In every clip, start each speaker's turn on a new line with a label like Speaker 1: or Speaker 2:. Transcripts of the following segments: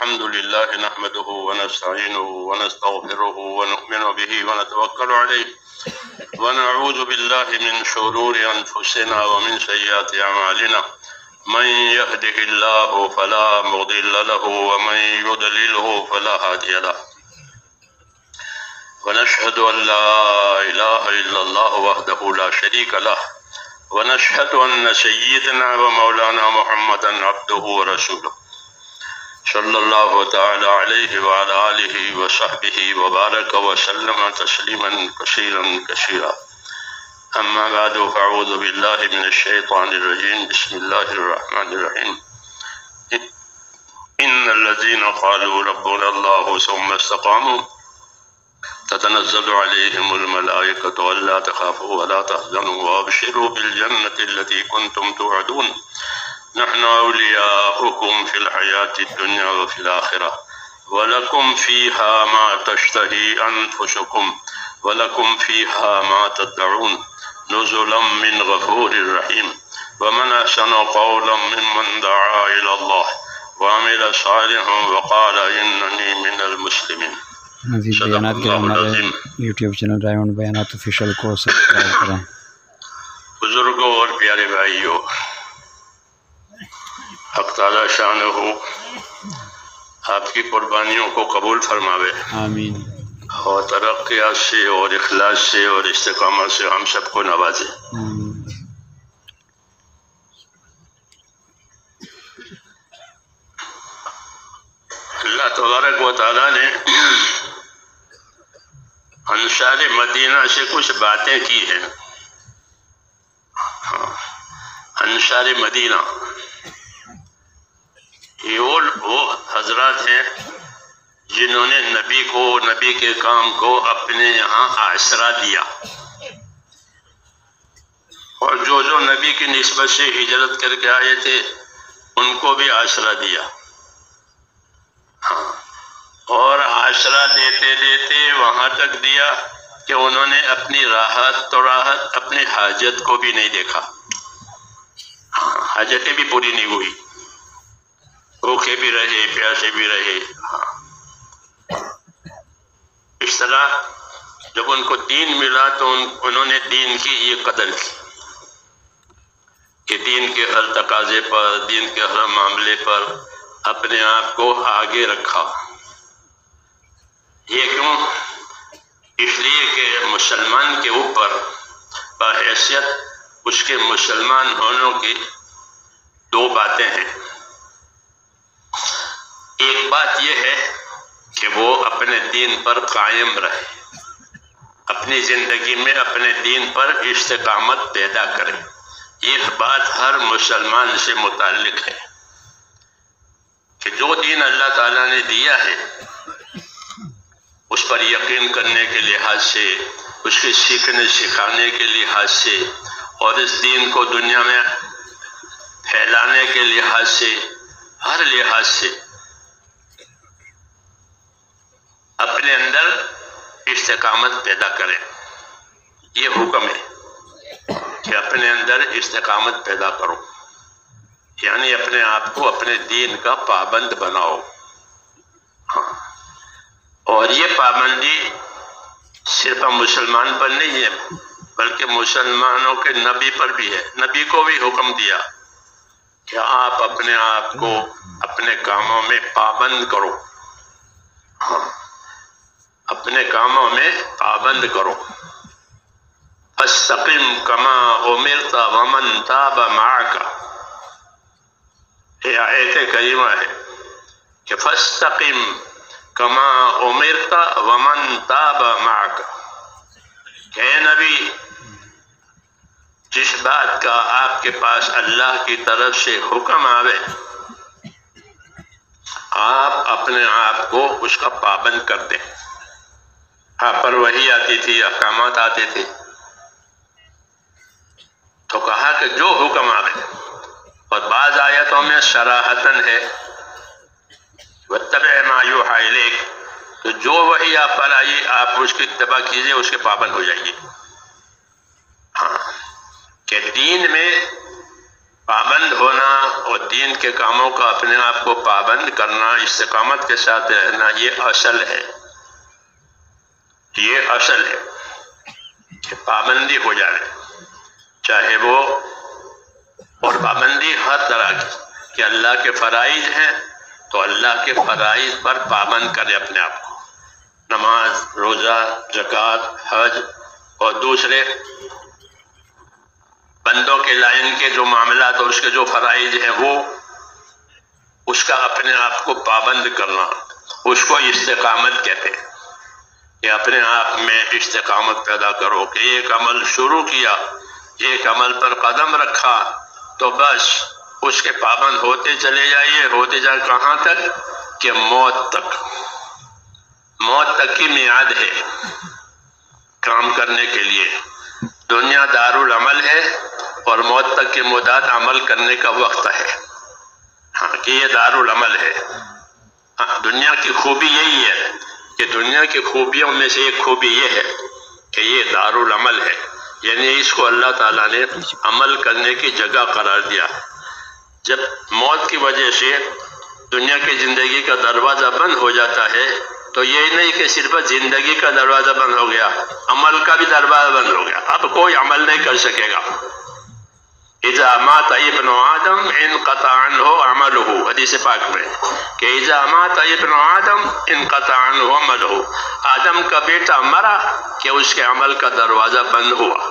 Speaker 1: الحمد لله نحمده ونستعينه ونستغفره ونؤمن به ونتوكل عليه ونعوذ بالله من شرور أنفسنا ومن سيئات أعمالنا من يهده الله فلا مضل له ومن يضلله فلا هادي له ونشهد أن لا إله إلا الله وحده لا شريك له ونشهد أن سيدنا ومولانا محمدا عبده ورسوله صلى الله تعالى عليه وعلى آله وصحبه وبارك وسلم تسليما كثيرا كثيرا. أما بعد فأعوذ بالله من الشيطان الرجيم. بسم الله الرحمن الرحيم. إن الذين قالوا ربنا الله ثم استقاموا تتنزل عليهم الملائكة ألا تخافوا ولا تحزنوا وأبشروا بالجنة التي كنتم توعدون نحن أولياؤكم في الحياة الدنيا وفي الآخرة ولكم فيها ما تشتهي أنفسكم ولكم فيها ما تدعون نزلا من غفور رحيم. ومن أحسن قولا ممن دعا إلى الله وعمل صالحا وقال إنني من المسلمين.
Speaker 2: مزید بیانات کے ہمارے یوٹیوب چینل رائمنڈ بیانات آفیشیل کو سبسکرائب کریں.
Speaker 1: بزرگوں اور پیارے بھائیوں، حق تعالی شانہ آپ کی قربانیوں کو قبول فرماوے،
Speaker 2: آمین،
Speaker 1: اور ترقیات سے اور اخلاص سے اور استقامت سے ہم سب کو نوازے. اللہ تبارک و تعالیٰ نے انصار مدینہ سے کچھ باتیں کی ہیں. انصار مدینہ یہ وہ حضرات ہیں جنہوں نے نبی کے کام کو اپنے یہاں آسرا دیا، اور جو نبی کی نسبت سے ہجرت کر کے آئے تھے ان کو بھی آسرا دیا. اور آسرا دیتے دیتے وہاں تک دیا کہ انہوں نے اپنی راحت اپنی حاجت کو بھی نہیں دیکھا. حاجتیں بھی پوری نہیں ہوئی، بھوکے بھی رہے، پیاسے بھی رہے. اس طرح جب ان کو دین ملا تو انہوں نے دین کی یہ قدر کی کہ دین کے ہر تقاضے پر، دین کے ہر معاملے پر اپنے آپ کو آگے رکھا. یہ کیوں؟ اس لیے کہ مسلمان کے اوپر بحیثیت اس کے مسلمان ہونے کی دو باتیں ہیں. ایک بات یہ ہے کہ وہ اپنے دین پر قائم رہے، اپنی زندگی میں اپنے دین پر استقامت پیدا کرے. یہ بات ہر مسلمان سے متعلق ہے کہ جو دین اللہ تعالیٰ نے دیا ہے اس پر یقین کرنے کے لحاظ سے، اس کے سیکھنے سکھانے کے لحاظ سے، اور اس دین کو دنیا میں پھیلانے کے لحاظ سے، ہر لحاظ سے اپنے اندر استقامت پیدا کریں. یہ حکم ہے کہ اپنے اندر استقامت پیدا کرو، یعنی اپنے آپ کو اپنے دین کا پابند بناؤ. اور یہ پابندی صرف مسلمان پر نہیں ہے بلکہ مسلمانوں کے نبی پر بھی ہے. نبی کو بھی حکم دیا کہ آپ اپنے آپ کو اپنے کاموں میں پابند کرو، اپنے کاموں میں پابند کرو. فاستقم کما امرت ومن تاب معک، یہ آیت کریمہ ہے کہ فاستقم کما امرت ومن تاب معک، کہ اے نبی جس بات کا آپ کے پاس اللہ کی طرف سے حکم آوے آپ اپنے آپ کو اس کا پابند کر دیں. آپ پر وحی آتی تھی، احکامات آتے تھے، تو کہا کہ جو حکم آوے. اور بعض آیتوں میں صراحتاً ہے وَاتَّبِعْ مَا يُوحَىٰ إِلَيْكَ، تو جو وحی آپ پر آئی آپ اس کی اتباع کیجئے، اس کے پابند ہو جائیے. کہ دین میں پابند ہونا اور دین کے کاموں کا اپنے آپ کو پابند کرنا، استقامت کے ساتھ رہنا، یہ اصل ہے، یہ اصل ہے کہ پابندی ہو جائے، چاہے وہ، اور پابندی ہر طرح کی، کہ اللہ کے فرائض ہیں تو اللہ کے فرائض پر پابند کرے اپنے آپ کو، نماز، روزہ، زکوٰۃ، حج اور دوسرے بندوں کے لائن کے جو معاملات اور اس کے جو فرائض ہیں وہ، اس کا اپنے آپ کو پابند کرنا، اس کو استقامت کہتے ہیں کہ اپنے آپ میں استقامت پیدا کرو، کہ ایک عمل شروع کیا، ایک عمل پر قدم رکھا تو بس اس کے پابند ہوتے چلے جائیے، ہوتے جائے کہاں تک کہ موت تک، موت تک کی میعاد ہے کام کرنے کے لیے۔ دنیا دارالعمل ہے اور موت تک کی مدت عمل کرنے کا وقت ہے، ہاں کہ یہ دارالعمل ہے۔ دنیا کی خوبی یہی ہے کہ دنیا کی خوبیوں میں سے ایک خوبی یہ ہے کہ یہ دارالعمل ہے، یعنی اس کو اللہ تعالیٰ نے عمل کرنے کی جگہ قرار دیا۔ جب موت کی وجہ سے دنیا کی زندگی کا دروازہ بند ہو جاتا ہے تو یہ نہیں کہ صرف زندگی کا دروازہ بند ہو گیا، عمل کا بھی دروازہ بند ہو گیا، اب کوئی عمل نہیں کر سکے گا۔ اذا مات ابن آدم انقطع عنہ عملہ، حدیث پاک میں کہ اذا مات ابن آدم انقطع عنہ عملہ، آدم کا بیٹا مرا کہ اس کے عمل کا دروازہ بند ہوا۔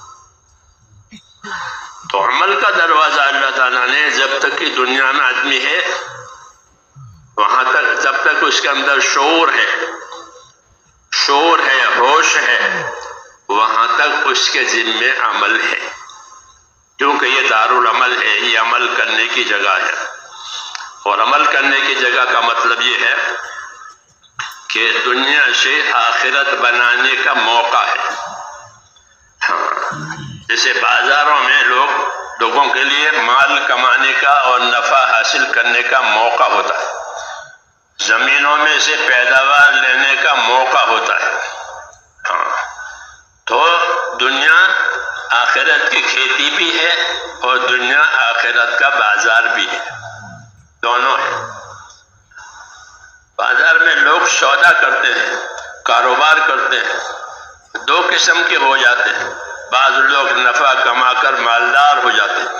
Speaker 1: تو عمل کا دروازہ اللہ تعالیٰ نے جب تک کہ دنیا میں آدمی ہے وہاں تک، جب تک اس کے اندر شعور ہے، شعور ہے، ہوش ہے، وہاں تک اس کے ذمے عمل ہے، کیونکہ یہ دارالعمل ہے، یہ عمل کرنے کی جگہ ہے۔ اور عمل کرنے کی جگہ کا مطلب یہ ہے کہ دنیا سے آخرت بنانے کا موقع ہے۔ ہاں، جیسے بازاروں میں لوگوں کے لیے مال کمانے کا اور نفع حاصل کرنے کا موقع ہوتا ہے، زمینوں میں سے پیداوار لینے کا موقع ہوتا ہے، ہاں، تو دنیا آخرت کی کھیتی بھی ہے اور دنیا آخرت کا بازار بھی ہے، دونوں ہے۔ بازار میں لوگ سودا کرتے ہیں، کاروبار کرتے ہیں، دو قسم کے ہو جاتے ہیں، بعض لوگ نفع کما کر مالدار ہو جاتے ہیں،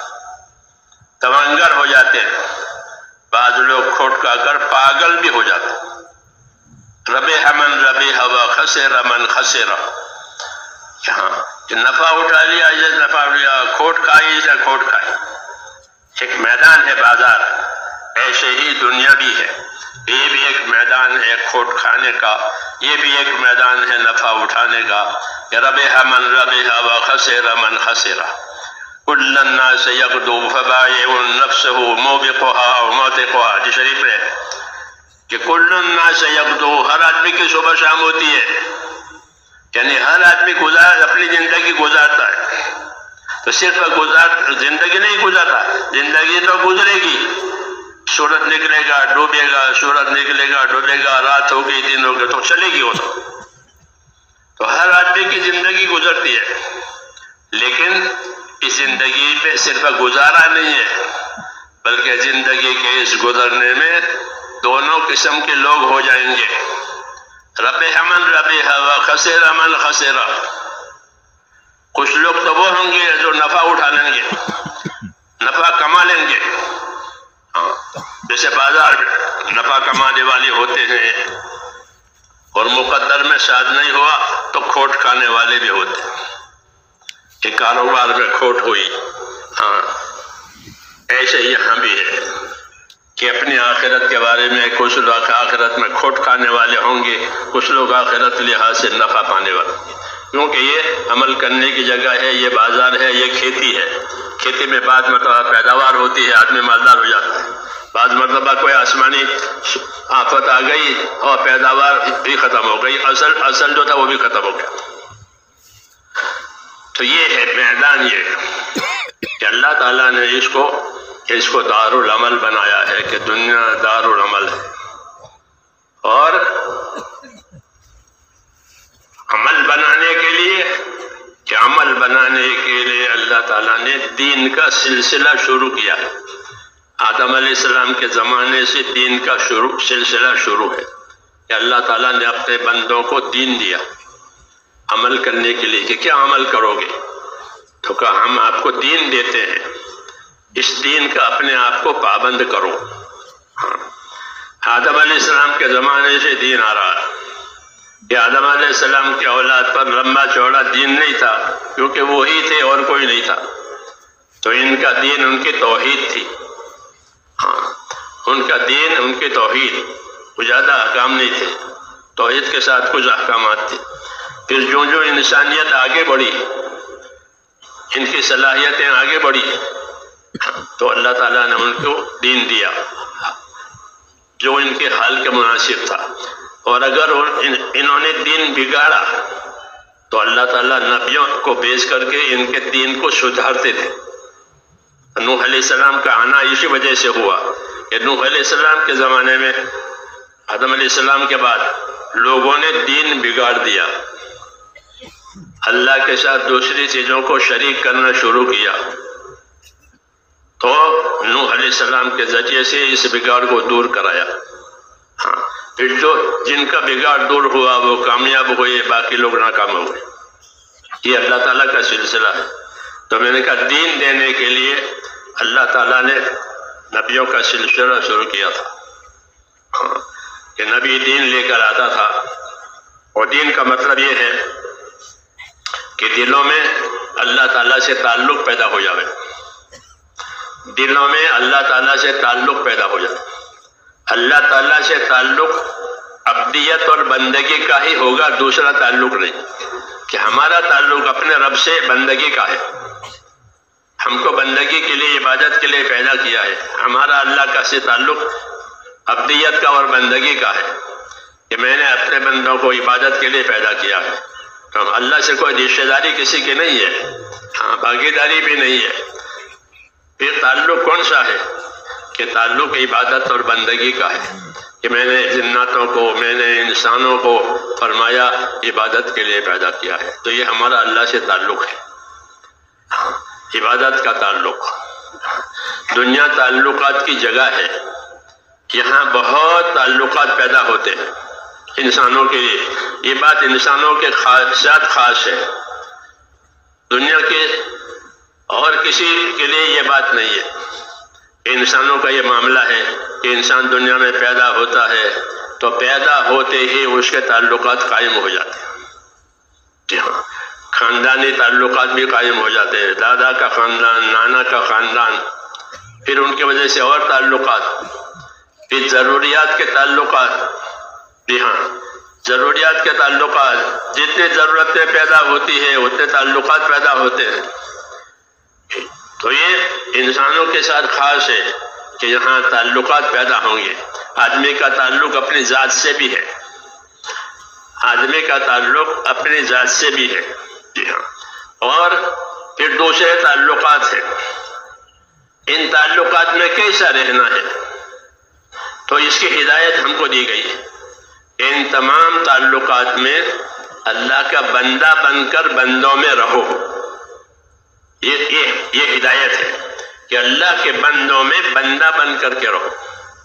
Speaker 1: تونگر ہو جاتے ہیں، بعض لوگ کھوٹ کھا کر پاگل بھی ہو جاتے ہیں۔ ربح من ربح و خسر من خسر، یہاں نفع اٹھا لیا اسے نفع لیا، کھوٹ کھائی اسے کھوٹ کھائی۔ ایک میدان ہے بازار، ایسے ہی دنیا بھی ہے، یہ بھی ایک میدان ہے کھوٹ کھانے کا، یہ بھی ایک میدان ہے نفع اٹھانے کا۔ ربح من ربح و خسر من خسر، کل الناس یغدو فبائع نفسه موبقها و موتقها، حدیث شریف ہے کہ کل الناس یغدو، ہر آدمی کی صبح شام ہوتی ہے، یعنی ہر آدمی اپنی زندگی گزارتا ہے، تو صرف زندگی نہیں گزارتا، زندگی تو گزرے گی، سورج نکلے گا ڈوبے گا، سورج نکلے گا ڈوبے گا، رات ہوگی دن ہوگا، تو چلے گی وہ تو ہر آدمی کی زندگی گزرتی ہے، لیکن اس زندگی پہ صرف گزارا نہیں ہے بلکہ زندگی کے اس گزرنے میں دونوں قسم کے لوگ ہو جائیں گے، ربح من ربح و خسر من خسر۔ کچھ لوگ تو وہ ہوں گے جو نفع اٹھا لیں گے، نفع کما لیں گے، جیسے بازار میں نفع کمانے والے ہوتے ہیں، اور مقدر میں شاید نہیں ہوا تو کھوٹ کھانے والے بھی ہوتے ہیں کہ کاروبار میں کھوٹ ہوئی، ہاں ایسے یہاں بھی ہے کہ اپنی آخرت کے بارے میں کچھ لوگ آخرت میں کھوٹ کھانے والے ہوں گے، کچھ لوگ آخرت لحاظ سے نفع پانے والے، کیونکہ یہ عمل کرنے کی جگہ ہے، یہ بازار ہے، یہ کھیتی ہے۔ کھیتی میں بعض مرتبہ پیداوار ہوتی ہے، آدمی مالدار ہو جاتا ہے، بعض مرتبہ کوئی آسمانی آفت آ گئی اور پیداوار بھی ختم ہو گئی، اصل جو تھا وہ بھی ختم ہو گیا۔ تو یہ ہے میدان، یہ کہ اللہ تعالیٰ نے اس کو دارالعمل بنایا ہے، کہ دنیا دارالعمل ہے، اور عمل بنانے کے لیے اللہ تعالیٰ نے دین کا سلسلہ شروع کیا ہے۔ آدم علیہ السلام کے زمانے سے دین کا سلسلہ شروع ہے کہ اللہ تعالیٰ نے اپنے بندوں کو دین دیا عمل کرنے کے لیے کہ کیا عمل کرو گے، تو کہا ہم آپ کو دین دیتے ہیں، اس دین کا اپنے آپ کو پابند کرو۔ آدم علیہ السلام کے زمانے سے دین آ رہا ہے کہ آدم علیہ السلام کی اولاد پر لمبا چوڑا دین نہیں تھا، کیونکہ وہی تھے اور کوئی نہیں تھا، تو ان کا دین ان کی توحید تھی۔ ان کا دین ان کی توحید، وہ زیادہ احکام نہیں تھے، توحید کے ساتھ کچھ احکامات تھے۔ پھر جو جو انسانیت آگے بڑھی، ان کی صلاحیتیں آگے بڑھی، تو اللہ تعالیٰ نے ان کو دین دیا جو ان کے حال کے مناسب تھا۔ اور اگر انہوں نے دین بگاڑا تو اللہ تعالیٰ نبیوں کو بھیج کر کے ان کے دین کو سدھارتے تھے۔ نوح علیہ السلام کا آنا اسی وجہ سے ہوا کہ نوح علیہ السلام کے زمانے میں آدم علیہ السلام کے بعد لوگوں نے دین بگاڑ دیا، اللہ کے ساتھ دوسری چیزوں کو شریک کرنا شروع کیا، تو نوح علیہ السلام کے ذریعے سے اس بگاڑ کو دور کرایا۔ پھر جو جن کا بگاڑ دور ہوا وہ کامیاب ہوئے، باقی لوگ ناکام ہوئے۔ یہ اللہ تعالیٰ کا سلسلہ ہے۔ تو میں نے کہا دین دینے کے لیے اللہ تعالیٰ نے نبیوں کا سلسلہ شروع کیا تھا کہ نبی دین لے کر آتا تھا، اور دین کا مطلب یہ ہے کہ دلوں میں اللہ تعالیٰ سے تعلق پیدا ہو جائے، دلوں میں اللہ تعالیٰ سے تعلق پیدا ہو جائے۔ اللہ تعالیٰ سے تعلق عبدیت اور بندگی کا ہی ہوگا، دوسرا تعلق نہیں، کہ ہمارا تعلق اپنے رب سے بندگی کا ہے، ہم کو بندگی کے لیے عبادت کے لیے پیدا کیا ہے، ہمارا اللہ کا سے تعلق عبدیت کا اور بندگی کا ہے کہ میں نے اپنے بندوں کو عبادت کے لیے پیدا کیا ہے۔ تو اللہ سے کوئی رشتہ داری کسی کی نہیں ہے، بھاگیداری بھی نہیں ہے۔ پھر تعلق کون سا ہے کہ تعلق عبادت اور بندگی کا ہے کہ میں نے جناتوں کو، میں نے انسانوں کو فرمایا عبادت کے لیے پیدا کیا ہے، تو یہ ہمارا اللہ سے تعلق ہے، عبادت کا تعلق۔ دنیا تعلقات کی جگہ ہے، یہاں بہت تعلقات پیدا ہوتے ہیں انسانوں کے لیے، یہ بات انسانوں کے ساتھ خاص ہے، دنیا کے اور کسی کے لیے یہ بات نہیں ہے کہ انسانوں کا یہ معاملہ ہے کہ انسان دنیا میں پیدا ہوتا ہے تو پیدا ہوتے ہی اس کے تعلقات قائم ہو جاتے ہیں۔ جی ہاں، خاندانی تعلقات بھی قائم ہو جاتے ہیں، دادا کا خاندان، نانا کا خاندان، پھر ان کی وجہ سے اور تعلقات، پھر ضروریات کے تعلقات۔ جی ہاں، ضروریات کے تعلقات، جتنی ضرورتیں پیدا ہوتی ہیں اتنے تعلقات پیدا ہوتے ہیں۔ تو یہ انسانوں کے ساتھ خاص ہے کہ یہاں تعلقات پیدا ہوں گے۔ آدمی کا تعلق اپنی ذات سے بھی ہے، آدمی کا تعلق اپنی ذات سے بھی ہے۔ جی ہاں، اور پھر دوسرے تعلقات ہیں، ان تعلقات میں کیسا رہنا ہے، تو اس کی ہدایت ہم کو دی گئی ہے۔ ان تمام تعلقات میں اللہ کا بندہ بن کر بندوں میں رہو، یہ ہدایت ہے کہ اللہ کے بندوں میں بندہ بن کر کے رہو،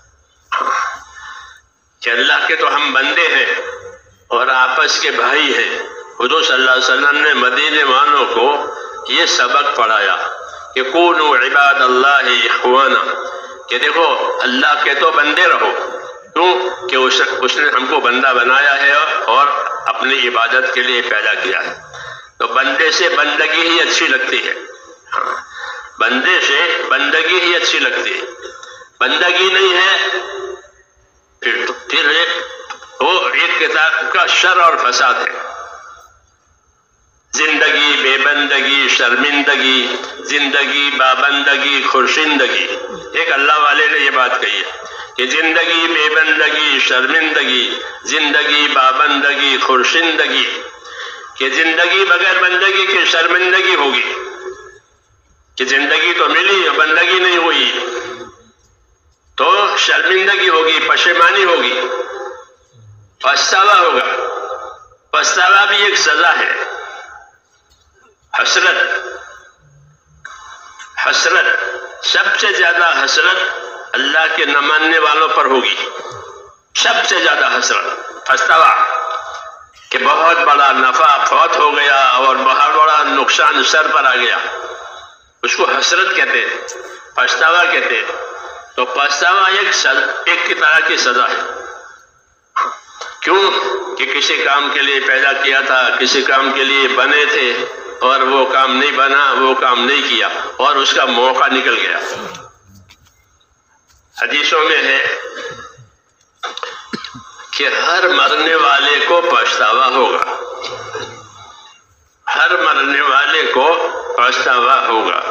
Speaker 1: کہ اللہ کے تو ہم بندے ہیں اور آپس کے بھائی ہیں۔ حضور صلی اللہ علیہ وسلم نے مدینے والوں کو یہ سبق پڑھایا کہ کونوا عباد اللہ اخوانا، کہ دیکھو اللہ کے تو بندے رہو، کیوں کہ اس نے ہم کو بندہ بنایا ہے اور اپنی عبادت کے لیے پیدا کیا ہے۔ تو بندے سے بندگی ہی اچھی لگتی ہے، بندے سے بندگی ہی اچھی لگتی ہے، بندگی نہیں ہے پھر وہ ایک کتاب کا شر اور فساد ہے۔ زندگی بے بندگی شرمندگی، زندگی بابندگی خورشندگی، ایک اللہ والے نے یہ بات کہی ہے کہ زندگی بے بندگی شرمندگی، زندگی بابندگی خورشندگی، کہ زندگی بغیر بندگی کی شرمندگی ہوگی، کہ زندگی تو ملی اور بندگی نہیں ہوئی تو شرمندگی ہوگی، پشیمانی ہوگی، پچھتاوا ہوگا۔ پچھتاوا بھی ایک سزا ہے، حسرت، حسرت، سب سے زیادہ حسرت اللہ کے نہ ماننے والوں پر ہوگی، سب سے زیادہ حسرت، پچھتاوا کہ بہت بڑا نفع فوت ہو گیا اور بہت بڑا نقصان سر پر آ گیا، اس کو حسرت کہتے ہیں، پچھتاوا کہتے ہیں۔ تو پچھتاوا ایک کی طرح کی سزا ہے، کیوں کہ کسی کام کے لیے پیدا کیا تھا، کسی کام کے لیے بنے تھے اور وہ کام نہیں بنا، وہ کام نہیں کیا اور اس کا موقع نکل گیا۔ حدیثوں میں ہے کہ ہر مرنے والے کو پچھتاوا ہوگا، ہر مرنے والے کو پچھتاوا ہوگا۔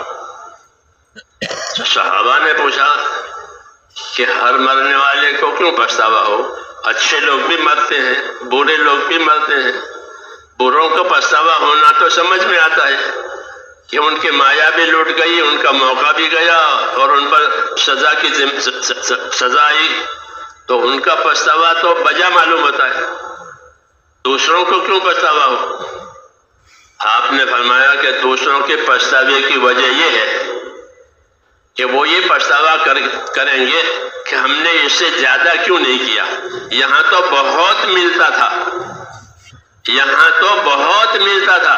Speaker 1: صحابہ نے پوچھا کہ ہر مرنے والے کو کیوں پچھتاوا ہو؟ اچھے لوگ بھی مرتے ہیں، برے لوگ بھی مرتے ہیں، بروں کو پچھتاوا ہونا تو سمجھ میں آتا ہے کہ ان کی مایا بھی لوٹ گئی، ان کا موقع بھی گیا اور ان پر سزا کی سزا آئی، تو ان کا پچھتاوا تو بجا معلوم ہوتا ہے۔ دوسروں کو کیوں پچھتاوا ہو؟ آپ نے فرمایا کہ دوسروں کے پچھتاوے کی وجہ یہ ہے کہ وہ یہ پچھتاوا کریں گے کہ ہم نے اس سے زیادہ کیوں نہیں کیا، یہاں تو بہت ملتا تھا، یہاں تو بہت ملتا تھا،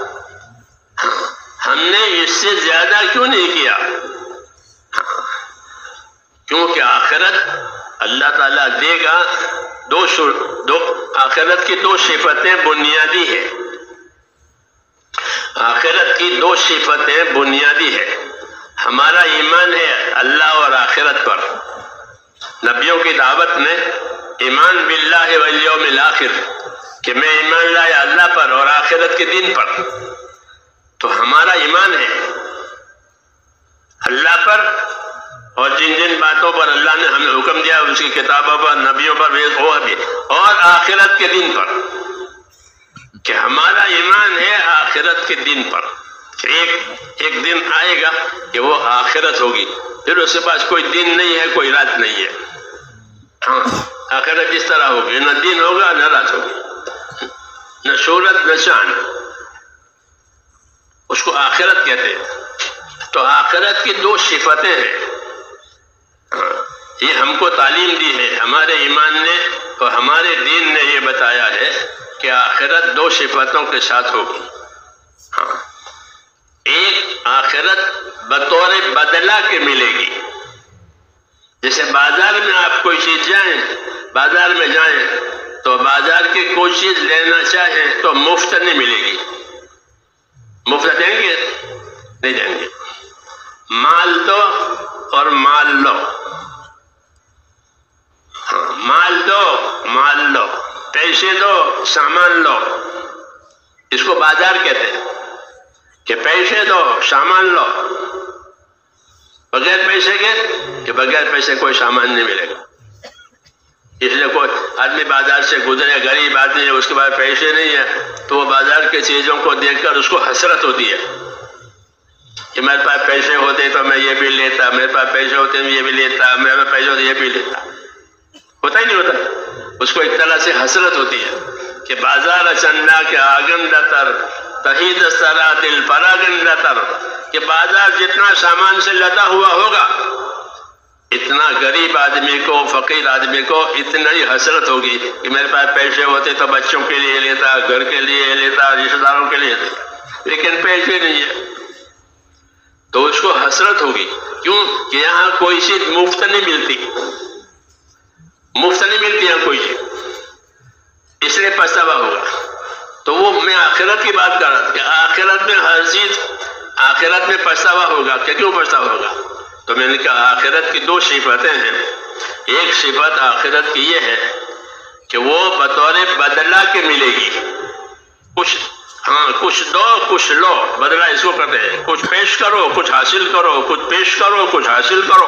Speaker 1: ہم نے اس سے زیادہ کیوں نہیں کیا؟ کیونکہ آخرت اللہ تعالیٰ دے گا، آخرت کی دو صفتیں بنیادی ہے، آخرت کی دو صفتیں بنیادی ہے۔ ہمارا ایمان ہے اللہ اور آخرت پر، نبیوں کی دعوت میں ایمان باللہ والیوم الآخر کہ میں ایمان لایا اللہ پر اور آخرت کے دن پر، تو ہمارا ایمان ہے اللہ پر اور جن جن باتوں پر اللہ نے ہمیں حکم دیا اس کی کتابوں پر، نبیوں پر اور آخرت کے دن پر، کہ ہمارا ایمان ہے آخرت کے دن پر، کہ ایک دن آئے گا کہ وہ آخرت ہوگی، پھر اس کے پاس کوئی دن نہیں ہے، کوئی رات نہیں ہے۔ ہاں، آخرت اس طرح ہوگی، نہ دن ہوگا نہ رات ہوگی، نہ سورج نہ چاند، اس کو آخرت کہتے ہیں۔ تو آخرت کی دو صفتیں ہیں، یہ ہم کو تعلیم دی ہے، ہمارے ایمان نے اور ہمارے دین نے یہ بتایا ہے کہ آخرت دو صفتوں کے ساتھ ہوگی۔ ہاں، ایک آخرت بطور بدلہ کے ملے گی، جیسے بازار میں آپ کوئی چیز بازار میں جائیں تو بازار کی کوئی چیز لینا چاہیں تو مفت نہیں ملے گی، مفت دیں گے؟ نہیں دیں گے، مال دو اور مال لو، ہاں، مال دو مال لو، پیسے دو سامان لو، اس کو بازار کہتے ہیں کہ پیسے دو سامان لو، بغیر پیسے کے کہ بغیر پیسے کوئی سامان نہیں ملے گا۔ اس لیے کوئی آدمی بازار سے گزرے، غریب آدمی ہے، اس کے پاس پیسے نہیں ہے، تو وہ بازار کی چیزوں کو دیکھ کر اس کو حسرت ہوتی ہے کہ میرے پاس پیسے ہوتے تو میں یہ بھی لیتا، میرے پاس پیسے ہوتے میں یہ بھی لیتا، میرے پاس پیسے ہوتے یہ بھی لیتا، ہوتا ہی نہیں ہوتا، اس کو ایک طرح سے حسرت ہوتی ہے کہ بازار چندا کے آگندہ تر تہی دسترا دل پراگندہ تر، کہ بازار جتنا سامان سے لدا ہوا ہوگا اتنا غریب آدمی کو، فقیر آدمی کو اتنا ہی حسرت ہوگی کہ میرے پاس پیسے ہوتے تو بچوں کے لیے لیتا، گھر کے لیے لیتا، رشتہ داروں کے لیے لیتا، لیکن پیسے نہیں ہے تو اس کو حسرت ہوگی۔ کیوں کہ یہاں کوئی چیز مفت نہیں ملتی، مفت نہیں ملتی یہاں کوئی چیز، اس لیے پچھتاوا ہوگا۔ تو وہ میں آخرت کی بات کر رہا تھا کہ آخرت میں ہر چیز، آخرت میں پچھتاوا ہوگا، کہ کیوں پچھتاوا ہوگا؟ تو میں نے کہا آخرت کی دو صفتیں ہیں، ایک صفت آخرت کی یہ ہے کہ وہ بطور بدلہ کے ملے گی، کچھ دو کچھ لو، بدلہ اس کو کہتے ہیں، کچھ پیش کرو کچھ حاصل کرو، کچھ پیش کرو کچھ حاصل کرو،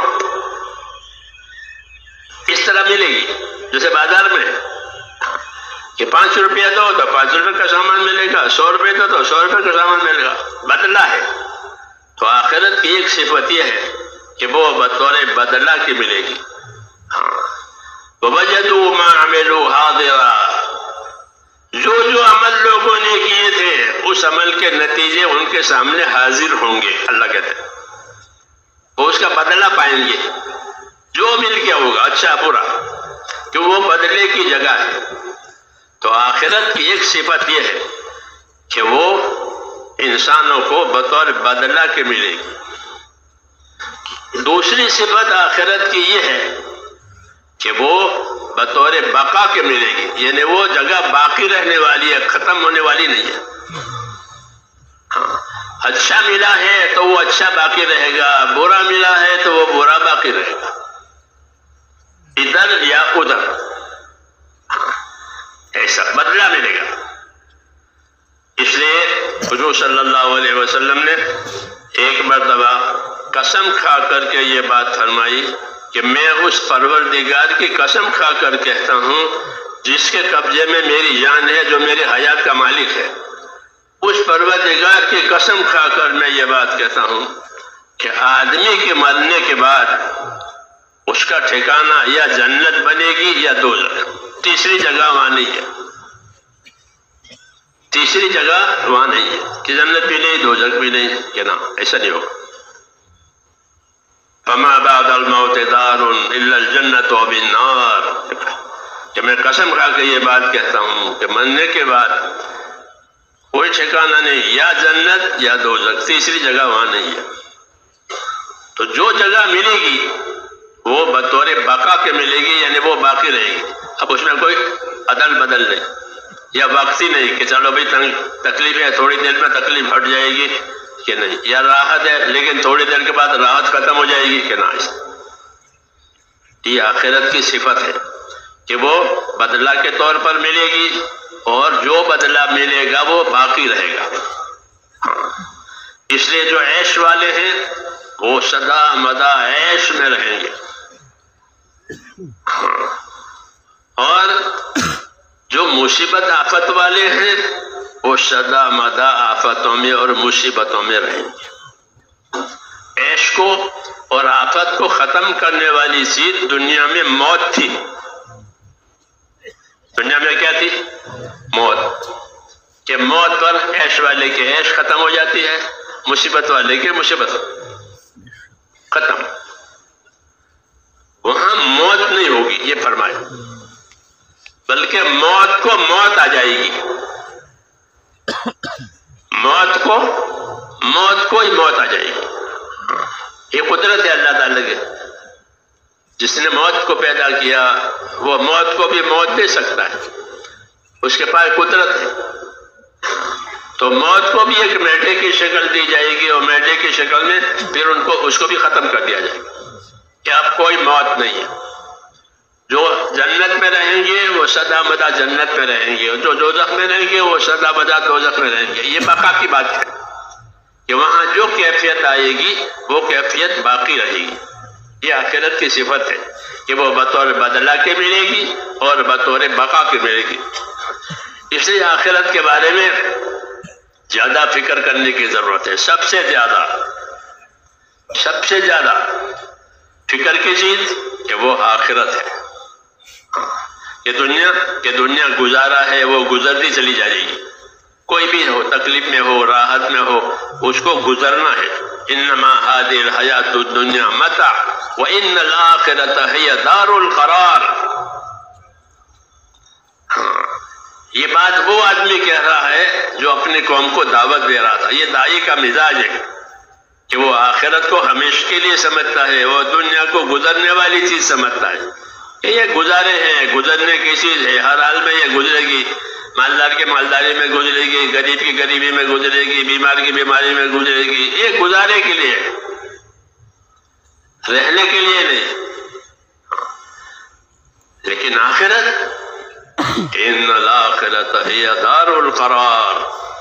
Speaker 1: اس طرح ملے گی۔ جیسے بازار میں کہ 5 روپیہ دو تو 5 روپے کا سامان ملے گا، 100 روپے دو تو 100 روپے کا سامان ملے گا، بدلہ ہے۔ تو آخرت کی ایک صفت یہ ہے کہ وہ بطور بدلہ کی ملے گی۔ وَوَجَدُوا مَا عَمِلُوا حَاضِرًا، جو عمل لوگوں نے کیے تھے اس عمل کے نتیجے ان کے سامنے حاضر ہوں گے، اللہ کہتے ہیں وہ اس کا بدلہ پائیں گے، جو مل کے ہوگا اچھا برا، کہ وہ بدلے کی جگہ ہے۔ تو آخرت کی ایک صفت یہ ہے کہ وہ انسانوں کو بطور بدلہ کے ملے گی۔ دوسری صفت آخرت کی یہ ہے کہ وہ بطور بقا کے ملے گی، یعنی وہ جگہ باقی رہنے والی ہے، ختم ہونے والی نہیں ہے۔ اچھا ملا ہے تو وہ اچھا باقی رہے گا، برا ملا ہے تو وہ برا باقی رہے گا، ادھر یا ادھر، ایسا بدلہ ملے گا۔ اس لیے حضور صلی اللہ علیہ وسلم نے ایک مرتبہ قسم کھا کر کے یہ بات فرمائی کہ میں اس پروردگار کی قسم کھا کر کہتا ہوں جس کے قبضے میں میری جان ہے، جو میری حیات کا مالک ہے، اس پروردگار کی قسم کھا کر میں یہ بات کہتا ہوں کہ آدمی کے مرنے کے بعد اس کا ٹھکانہ یا جنت بنے گی یا دوزخ، تیسری جگہ وہاں نہیں ہے، تیسری جگہ وہاں نہیں ہے کہ جنت بھی نہیں دوزخ بھی نہیں، کہ نا ایسا نہیں ہوگا۔ فما بعد الموت دار الا الجنت و بالنار، کہ میں قسم کھا کے یہ بات کہتا ہوں کہ مرنے کے بعد کوئی ٹھکانہ نہیں، یا جنت یا دوزخ، تیسری جگہ وہاں نہیں ہے۔ تو جو جگہ ملے گی وہ بطور بقا کے ملے گی، یعنی وہ باقی رہے گی، اب اس میں کوئی عدل بدل نہیں یا وقتی نہیں کہ چلو بھائی تکلیف ہے تھوڑی دیر میں تکلیف ہٹ جائے گی، کہ نہیں، یا راحت ہے لیکن تھوڑی دیر کے بعد راحت ختم ہو جائے گی، کہ نہ۔ یہ آخرت کی صفت ہے کہ وہ بدلہ کے طور پر ملے گی، اور جو بدلہ ملے گا وہ باقی رہے گا۔ اس لیے جو عیش والے ہیں وہ سدا مدا عیش میں رہیں گے، اور جو مصیبت آفت والے ہیں وہ سدا مدا آفتوں میں اور مصیبتوں میں رہیں گے۔ عیش کو اور آفت کو ختم کرنے والی چیز دنیا میں موت تھی۔ دنیا میں کیا تھی؟ موت، کہ موت پر عیش والے کی عیش ختم ہو جاتی ہے، مصیبت والے کی مصیبت ختم۔ وہاں موت نہیں ہوگی یہ فرمایا، بلکہ موت کو موت آ جائے گی، موت کو ہی موت آ جائے گی۔ یہ قدرت ہے اللہ تعالیٰ کی، جس نے موت کو پیدا کیا وہ موت کو بھی موت دے سکتا ہے، اس کے پاس قدرت ہے۔ تو موت کو بھی ایک میڈے کی شکل دی جائے گی، اور میڈے کی شکل میں پھر اس کو بھی ختم کر دیا جائے گا کہ اب کوئی موت نہیں ہے۔ جو جنت میں رہیں گے وہ سدا مدا جنت میں رہیں گے، اور جو دوزخ میں رہیں گے وہ سدا مدا دوزخ میں رہیں گے۔ یہ بقا کی بات ہے کہ وہاں جو کیفیت آئے گی وہ کیفیت باقی رہے گی۔ یہ آخرت کی صفت ہے کہ وہ بطور بدلہ کے ملے گی اور بطور بقا کے ملے گی۔ اس لیے آخرت کے بارے میں زیادہ فکر کرنے کی ضرورت ہے، سب سے زیادہ فکر کی چیز کہ وہ آخرت ہے۔ کہ دنیا گزارا ہے وہ گزرتی چلی جائے گی، کوئی بھی ہو، تکلیف میں ہو راحت میں ہو، اس کو گزرنا ہے۔ انما هذه الحیات الدنیا متاع وان الاخرۃ هی دار القرار۔ یہ بات وہ آدمی کہہ رہا ہے جو اپنی قوم کو دعوت دے رہا تھا۔ یہ داعی کا مزاج ہے کہ وہ آخرت کو ہمیشہ کے لیے سمجھتا ہے، وہ دنیا کو گزرنے والی چیز سمجھتا ہے کہ یہ گزارے ہیں، گزرنے کی چیز ہے، ہر حال میں یہ گزرے گی، مالدار کی مالداری میں گزرے گی، غریب کی غریبی میں گزرے گی، بیمار کی بیماری میں گزرے گی۔ یہ گزارے کے لیے، رہنے کے لیے نہیں۔ لیکن آخرت، ان الآخرۃ ہی دار القرار،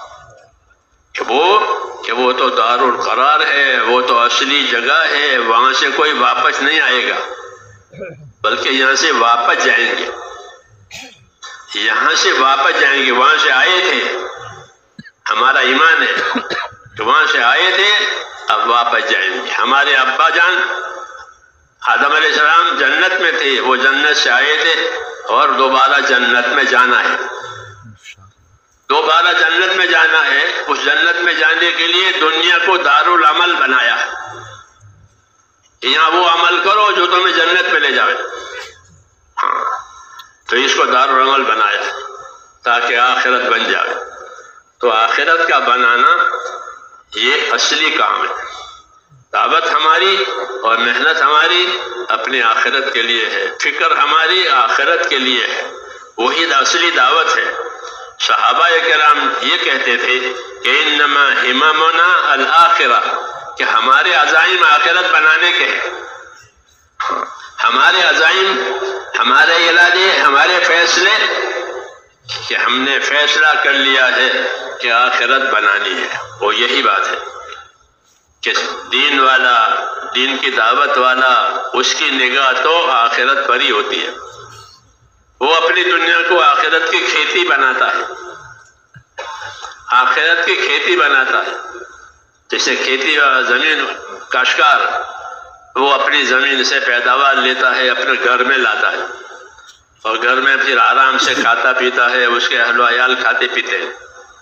Speaker 1: کہ وہ تو دار القرار ہے، وہ تو اصلی جگہ ہے، وہاں سے کوئی واپس نہیں آئے گا، بلکہ یہاں سے واپس جائیں گے، یہاں سے واپس جائیں گے۔ وہاں سے آئے تھے، ہمارا ایمان ہے کہ وہاں سے آئے تھے، اب واپس جائیں گے۔ ہمارے ابا جان آدم علیہ السلام جنت میں تھے، وہ جنت سے آئے تھے اور دوبارہ جنت میں جانا ہے، دوبارہ جنت میں جانا ہے۔ اس جنت میں جانے کے لیے دنیا کو دار العمل بنایا، یہاں وہ عمل کرو جو تمہیں جنت پہ لے جائے. ہاں تو اس کو دارالعمل بنایا تاکہ آخرت بن جائے. تو آخرت کا بنانا یہ اصلی کام ہے. دعوت ہماری اور محنت ہماری اپنی آخرت کے لیے ہے، فکر ہماری آخرت کے لیے ہے، وہی اصلی دعوت ہے. صحابہ کرام یہ کہتے تھے کہ انما ہممنا الآخرہ، کہ ہمارے عزائم آخرت بنانے کے ہیں. ہمارے عزائم، ہمارے ارادے، ہمارے فیصلے، کہ ہم نے فیصلہ کر لیا ہے کہ آخرت بنانی ہے. وہ یہی بات ہے کہ دین والا، دین کی دعوت والا، اس کی نگاہ تو آخرت پر ہی ہوتی ہے. وہ اپنی دنیا کو آخرت کی کھیتی بناتا ہے، آخرت کی کھیتی بناتا ہے. جیسے کھیتی زمین، کاشتکار وہ اپنی زمین سے پیداوار لیتا ہے، اپنے گھر میں لاتا ہے، اور گھر میں پھر آرام سے کھاتا پیتا ہے، اس کے اہل و عیال کھاتے پیتے ہیں.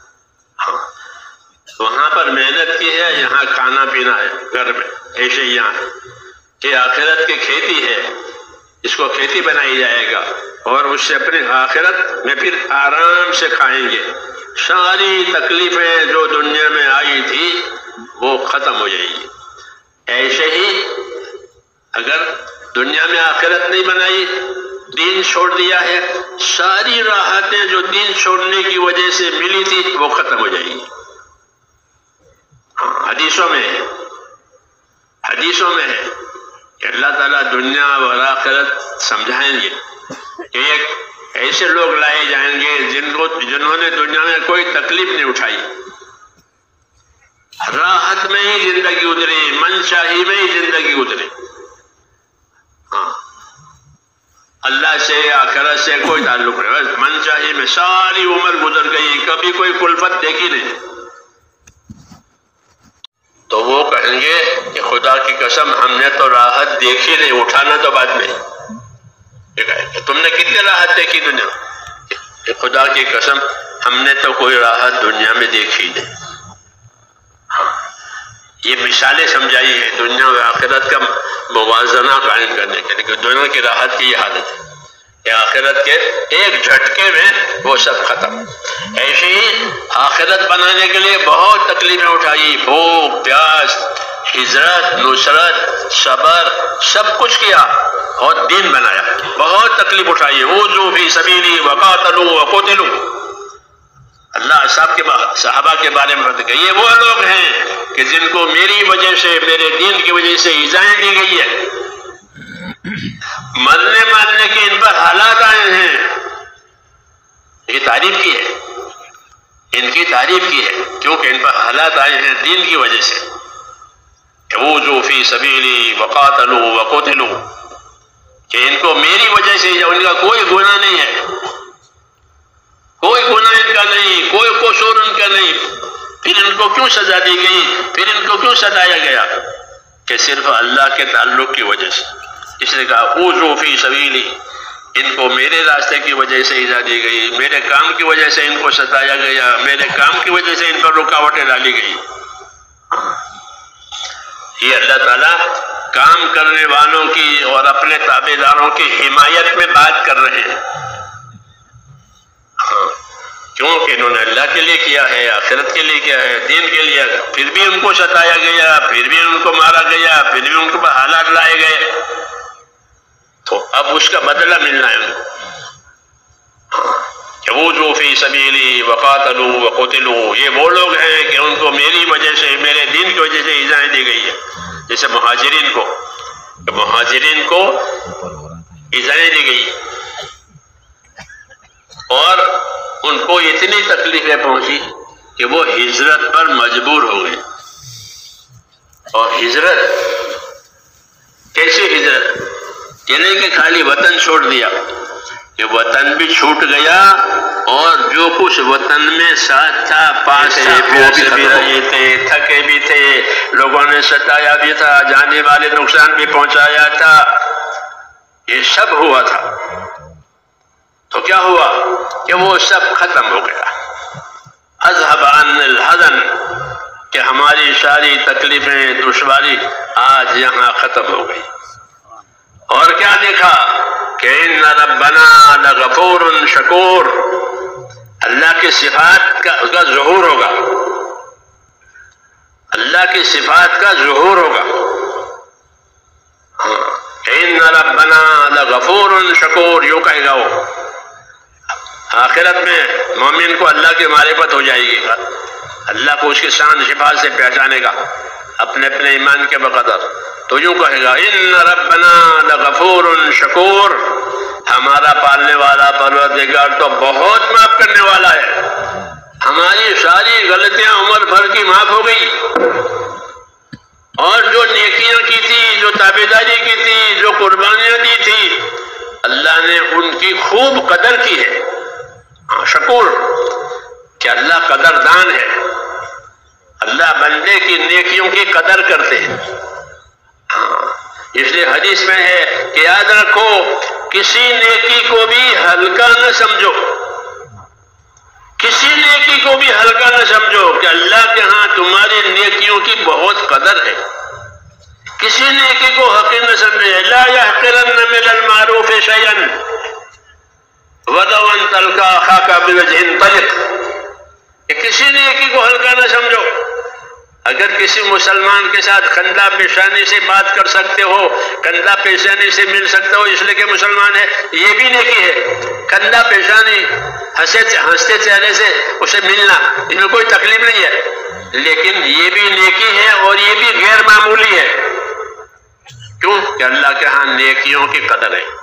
Speaker 1: وہاں پر محنت کی ہے، یہاں کھانا پینا ہے گھر میں. ایسے یہاں کہ آخرت کی کھیتی ہے، اس کو کھیتی بنائی جائے گا، اور اس سے اپنی آخرت میں پھر آرام سے کھائیں گے. ساری تکلیفیں جو دنیا میں آئی تھی وہ ختم ہو جائے گی. ایسے ہی اگر دنیا میں آخرت نہیں بنائی، دین چھوڑ دیا ہے، ساری راحتیں جو دین چھوڑنے کی وجہ سے ملی تھی وہ ختم ہو جائے گی. حدیثوں میں ہے کہ اللہ تعالیٰ دنیا اور آخرت سمجھائیں گے کہ ایک ایسے لوگ لائے جائیں گے جنہوں نے دنیا میں کوئی تکلیف نہیں اٹھائی، راحت میں ہی زندگی گزری، من چاہی میں ہی زندگی گزری. ہاں اللہ سے، آخرت سے کوئی تعلق نہیں، بس من چاہی میں ساری عمر گزر گئی، کبھی کوئی کلفت دیکھی نہیں. تو وہ کہیں گے کہ خدا کی قسم ہم نے تو راحت دیکھی نہیں، اٹھانا تو بعد میں. تم نے کتنی راحت دیکھی دنیا میں؟ خدا کی قسم ہم نے تو کوئی راحت دنیا میں دیکھی نہیں. یہ مثالیں سمجھائی ہے دنیا و آخرت کا موازنہ قائم کرنے کے لیے. دنیا کی راحت کی یہ حالت ہے کہ آخرت کے ایک جھٹکے میں وہ سب ختم. ایسے ہی آخرت بنانے کے لیے بہت تکلیفیں اٹھائی، بھوک، پیاس، ہجرت، نصرت، صبر، سب کچھ کیا اور دین بنایا. بہت تکلیف اٹھائی. اوذوا فی سبیلی وقاتلوا وقتلوا. اللہ صحابہ کے بارے میں بتا کہ یہ وہ لوگ ہیں کہ جن کو میری وجہ سے، میرے دین کی وجہ سے ایذائیں دی گئی ہے. مرنے مارنے کے ان پر حالات آئے ہیں. یہ تعریف کی ہے، ان کی تعریف کی ہے کیونکہ ان پر حالات آئے ہیں دین کی وجہ سے. اوذوا فی سبیلی وقاتلوا وقتلوا، کہ ان کو میری وجہ سے، ان کا کوئی گناہ نہیں ہے، کوئی گناہ ان کا نہیں، کوئی قصور ان کا نہیں. پھر ان کو کیوں سزا دی گئی؟ پھر ان کو کیوں ستایا گیا؟ کہ صرف اللہ کے تعلق کی وجہ سے. اس نے کہا اوذوا فی سبیلی، ان کو میرے راستے کی وجہ سے ایذا دی گئی، میرے کام کی وجہ سے ان کو ستایا گیا، میرے کام کی وجہ سے ان پر رکاوٹیں ڈالی گئی. یہ اللہ تعالیٰ کام کرنے والوں کی اور اپنے تابع داروں کی حمایت میں بات کر رہے ہیں. کیونکہ انہوں نے اللہ کے لیے کیا ہے، آخرت کے لیے کیا ہے، دین کے لیے. پھر بھی ان کو ستایا گیا، پھر بھی ان کو مارا گیا، پھر بھی ان کے پر حالات لائے گئے. تو اب اس کا بدلہ ملنا ہے ان کو. اوذوا فی سبیلی وقاتلوا وقتلوا، یہ وہ لوگ ہیں کہ ان کو میری وجہ سے، میرے دین کی وجہ سے ایذائیں دی گئی ہے. جیسے مہاجرین کو ایذائیں دی گئی اور ان کو اتنی تکلیفیں پہنچی کہ وہ ہجرت پر مجبور ہو گئے. اور ہجرت کیسی ہجرت؟ یہ نہیں کہ خالی وطن چھوڑ دیا، کہ وطن بھی چھوٹ گیا اور جو کچھ وطن میں ساتھ تھا، پاس تھا، پیاسے بھی رہے تھے، تھکے بھی تھے، لوگوں نے ستایا بھی تھا، جانے والے نقصان بھی پہنچایا تھا، یہ سب ہوا تھا. تو کیا ہوا کہ وہ سب ختم ہو گیا. اذهب عن الحزن، کہ ہماری ساری تکلیفیں دشواری آج یہاں ختم ہو گئی۔ اور کیا دیکھا کہ ان ربنا لغفور شکور، اللہ کی صفات کا ظہور ہوگا، اللہ کی صفات کا ظہور ہوگا۔ ان ربنا لغفور شکور، یوں کہے گا وہ۔ آخرت میں مومن کو اللہ کی معرفت ہو جائے گی، اللہ کو اس کی شان صفات سے پہچانے گا اپنے اپنے ایمان کے بقدر، تو یوں کہے گا ان ربنا لغفور شکور، ہمارا پالنے والا پروردگار تو بہت معاف کرنے والا ہے، ہماری ساری غلطیاں عمر بھر کی معاف ہو گئی، اور جو نیکیاں کی تھی، جو تابعداری کی تھی، جو قربانیاں دی تھی، اللہ نے ان کی خوب قدر کی ہے۔ شکور کہ اللہ قدردان ہے، اللہ بندے کی نیکیوں کی قدر کرتے ہیں۔ اس لیے حدیث میں ہے کہ یاد رکھو کسی نیکی کو بھی ہلکا نہ سمجھو، کسی نیکی کو بھی ہلکا نہ سمجھو، کہ اللہ کے ہاں تمہاری نیکیوں کی بہت قدر ہے، کسی نیکی کو حقیر نہ سمجھے۔ لا يحقرن من المعروف شيئا ولو ان تلقى اخاك بوجه طلق، کہ کسی نیکی کو ہلکا نہ سمجھو، اگر کسی مسلمان کے ساتھ کندھا پیشانی سے بات کر سکتے ہو، کندھا پیشانی سے مل سکتے ہو اس لیے کہ مسلمان ہے، یہ بھی نیکی ہے۔ کندھا پیشانی ہنستے چہرے سے اسے ملنا، ان میں کوئی تکلیف نہیں ہے، لیکن یہ بھی نیکی ہے اور یہ بھی غیر معمولی ہے۔ کیوں؟ کہ اللہ کے ہاں نیکیوں کی قدر ہے،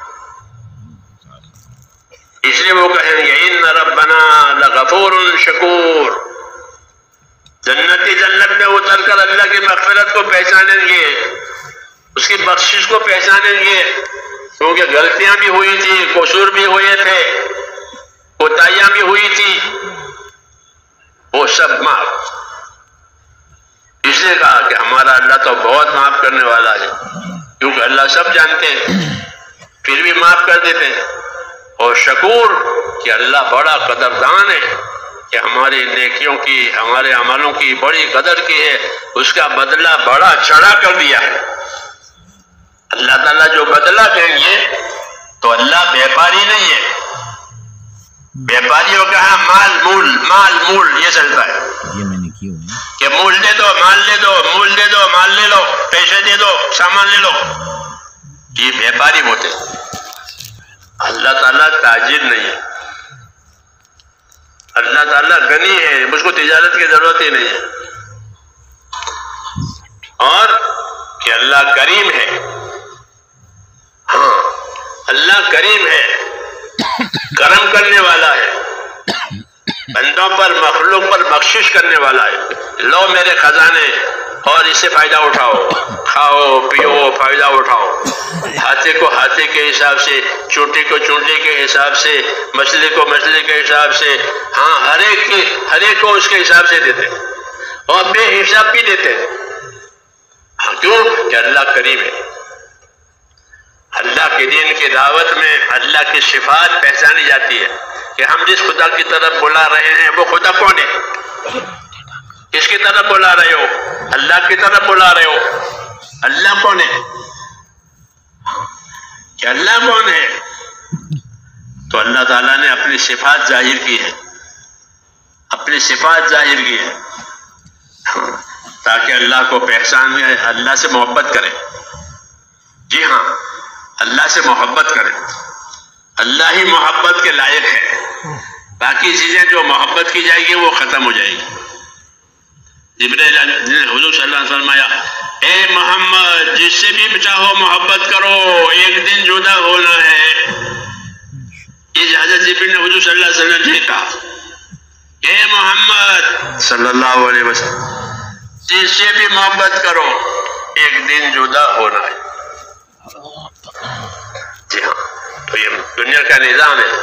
Speaker 1: اس لیے وہ کہیں گے ان ربنا لغفور شکور، جنتی جنت میں اتر کر اللہ کی مغفرت کو پہچانیں گے، اس کی بخشش کو پہچانیں گے، کیونکہ غلطیاں بھی ہوئی تھی، قصور بھی ہوئے تھے، کوتاہیاں بھی ہوئی تھی، وہ سب معاف۔ اس لیے کہا کہ ہمارا اللہ تو بہت معاف کرنے والا ہے، کیونکہ اللہ سب جانتے ہیں پھر بھی معاف کر دیتے ہیں۔ اور شکور کہ اللہ بڑا قدردان ہے، کہ ہماری نیکیوں کی، ہمارے عملوں کی بڑی قدر کی ہے، اس کا بدلہ بڑا چڑھا کر دیا ہے۔ اللہ تعالیٰ جو بدلہ دیں گے تو اللہ بیپاری نہیں ہے، بیپاریوں کا مال مول، مال مول یہ چلتا ہے کہ مول دے دو، مال لے دو، مول دے دو، مال لے لو، پیسے دے دو، سامان لے لو، یہ بیپاری ہوتے ہیں۔ اللہ تعالیٰ تاجر نہیں ہے، اللہ تعالیٰ غنی ہے، اس کو تجارت کی ضرورت ہی نہیں ہے۔ اور کہ اللہ کریم ہے، ہاں اللہ کریم ہے، کرم کرنے والا ہے، بندوں پر مخلوق پر بخشش کرنے والا ہے۔ لو میرے خزانے اور اس سے فائدہ اٹھاؤ، کھاؤ پیو فائدہ اٹھاؤ، ہاتھی کو ہاتھی کے حساب سے، چونٹی کو چونٹی کے حساب سے، مچھلی کو مچھلی کے حساب سے، ہاں ہر ایک کو اس کے حساب سے دیتے اور بے حساب بھی دیتے۔ ہاں کیوں؟ کہ اللہ کریم ہے۔ اللہ کے دین کی دعوت میں اللہ کی صفات پہچانی جاتی ہے کہ ہم جس خدا کی طرف بلا رہے ہیں وہ خدا کون ہے؟ کس کی طرف بلا رہے ہو؟ اللہ کی طرف بلا رہے ہو۔ اللہ کون ہے؟ کہ اللہ کون ہے؟ تو اللہ تعالیٰ نے اپنی صفات ظاہر کی ہے، اپنی صفات ظاہر کی ہے تاکہ اللہ کو پہچان، اللہ سے محبت کرے۔ جی ہاں، اللہ سے محبت کرے، اللہ ہی محبت کے لائق ہے، باقی چیزیں جو محبت کی جائے گی وہ ختم ہو جائے گی۔ جبرائیل حضور صلی اللہ علیہ وسلم فرمایا اے محمد جس سے بھی چاہو محبت کرو، ایک دن جدا ہونا ہے۔ یہ حضرت جبرائیل نے حضور صلی اللہ علیہ وسلم نے کہا اے محمد صلی اللہ علیہ وسلم جس سے بھی محبت کرو، ایک دن جدا ہونا ہے۔ جی ہاں، تو یہ دنیا کا نظام ہے،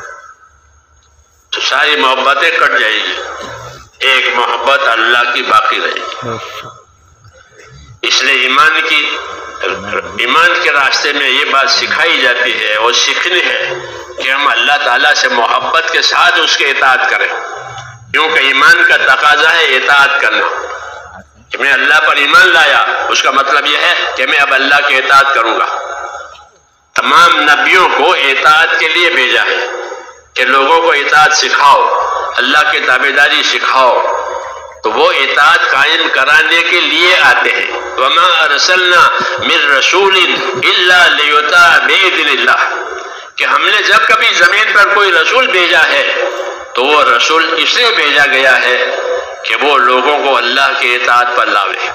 Speaker 1: تو ساری محبتیں کٹ جائے گی، ایک محبت اللہ کی باقی رہے گی۔ اس لیے ایمان کے راستے میں یہ بات سکھائی جاتی ہے اور سیکھنی ہے کہ ہم اللہ تعالیٰ سے محبت کے ساتھ اس کے اطاعت کریں، کیونکہ ایمان کا تقاضا ہے اطاعت کرنا۔ کہ میں اللہ پر ایمان لایا، اس کا مطلب یہ ہے کہ میں اب اللہ کی اطاعت کروں گا۔ تمام نبیوں کو اطاعت کے لیے بھیجا ہے کہ لوگوں کو اطاعت سکھاؤ، اللہ کی تابعداری سکھاؤ، تو وہ اطاعت قائم کرانے کے لیے آتے ہیں۔ وَمَا أَرْسَلْنَا مِن رَّسُولٍ إِلَّا لِيُطَاعَ بِإِذْنِ اللَّهِ، کہ ہم نے جب کبھی زمین پر کوئی رسول بھیجا ہے تو وہ رسول اس لیے بھیجا گیا ہے کہ وہ لوگوں کو اللہ کی اطاعت پر لاوے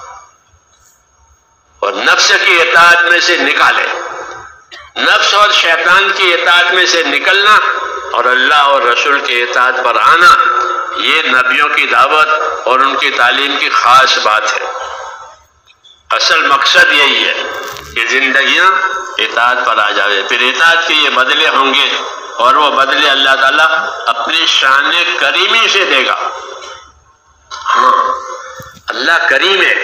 Speaker 1: اور نفس کی اطاعت میں سے نکالے۔ نفس اور شیطان کی اطاعت میں سے نکلنا اور اللہ اور رسول کی اطاعت پر آنا، یہ نبیوں کی دعوت اور ان کی تعلیم کی خاص بات ہے۔ اصل مقصد یہی ہے کہ زندگیاں اطاعت پر آ جاوے، پھر اطاعت کے یہ بدلے ہوں گے اور وہ بدلے اللہ تعالیٰ اپنی شان کریمی سے دے گا۔ ہاں، اللہ کریم ہے۔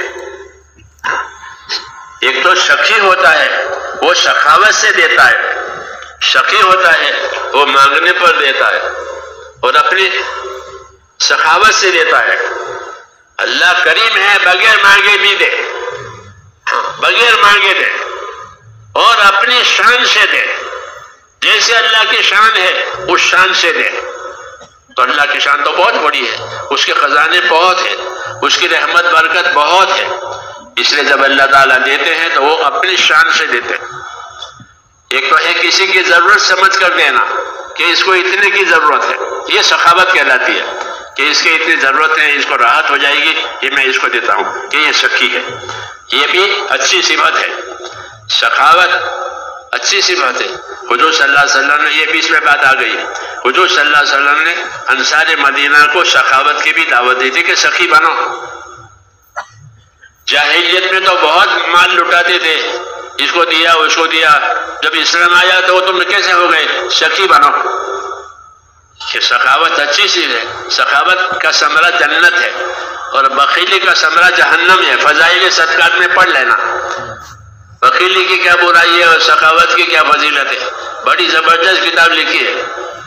Speaker 1: ایک تو سخی ہوتا ہے، وہ سخاوت سے دیتا ہے، سخی ہوتا ہے وہ مانگنے پر دیتا ہے اور اپنی سخاوت سے دیتا ہے۔ اللہ کریم ہے، بغیر مانگے بھی دے، بغیر مانگے دے اور اپنی شان سے دے، جیسے اللہ کی شان ہے اس شان سے دے۔ تو اللہ کی شان تو بہت بڑی ہے، اس کے خزانے بہت ہیں، اس کی رحمت برکت بہت ہے، اس لیے جب اللہ تعالیٰ دیتے ہیں تو وہ اپنی شان سے دیتے ہیں۔ ایک تو ہے کسی کی ضرورت سمجھ کر دینا کہ اس کو اتنے کی ضرورت ہے، یہ سخاوت کہلاتی ہے کہ اس کی اتنی ضرورت ہے، اس کو راحت ہو جائے گی، یہ میں اس کو دیتا ہوں، کہ یہ سخی ہے۔ یہ بھی اچھی صفت ہے، سخاوت اچھی صفت ہے۔ حضور صلی اللہ علیہ وسلم نے، یہ بھی اس میں بات آ گئی، حضور صلی اللہ علیہ وسلم نے انصار مدینہ کو سخاوت کی بھی دعوت دی تھی کہ سخی بنو۔ جاہلیت میں تو بہت مال لٹاتے تھے، اس کو دیا اس کو دیا، جب اسلام آیا تو تم کیسے ہو گئے؟ سخی بنو۔ کہ سخاوت اچھی چیز ہے، سخاوت کا ثمرہ جنت ہے اور بخیلی کا ثمرہ جہنم ہے۔ فضائل صدقات میں پڑھ لینا بخیلی کی کیا برائی ہے اور سخاوت کی کیا فضیلت ہے، بڑی زبردست کتاب لکھی ہے۔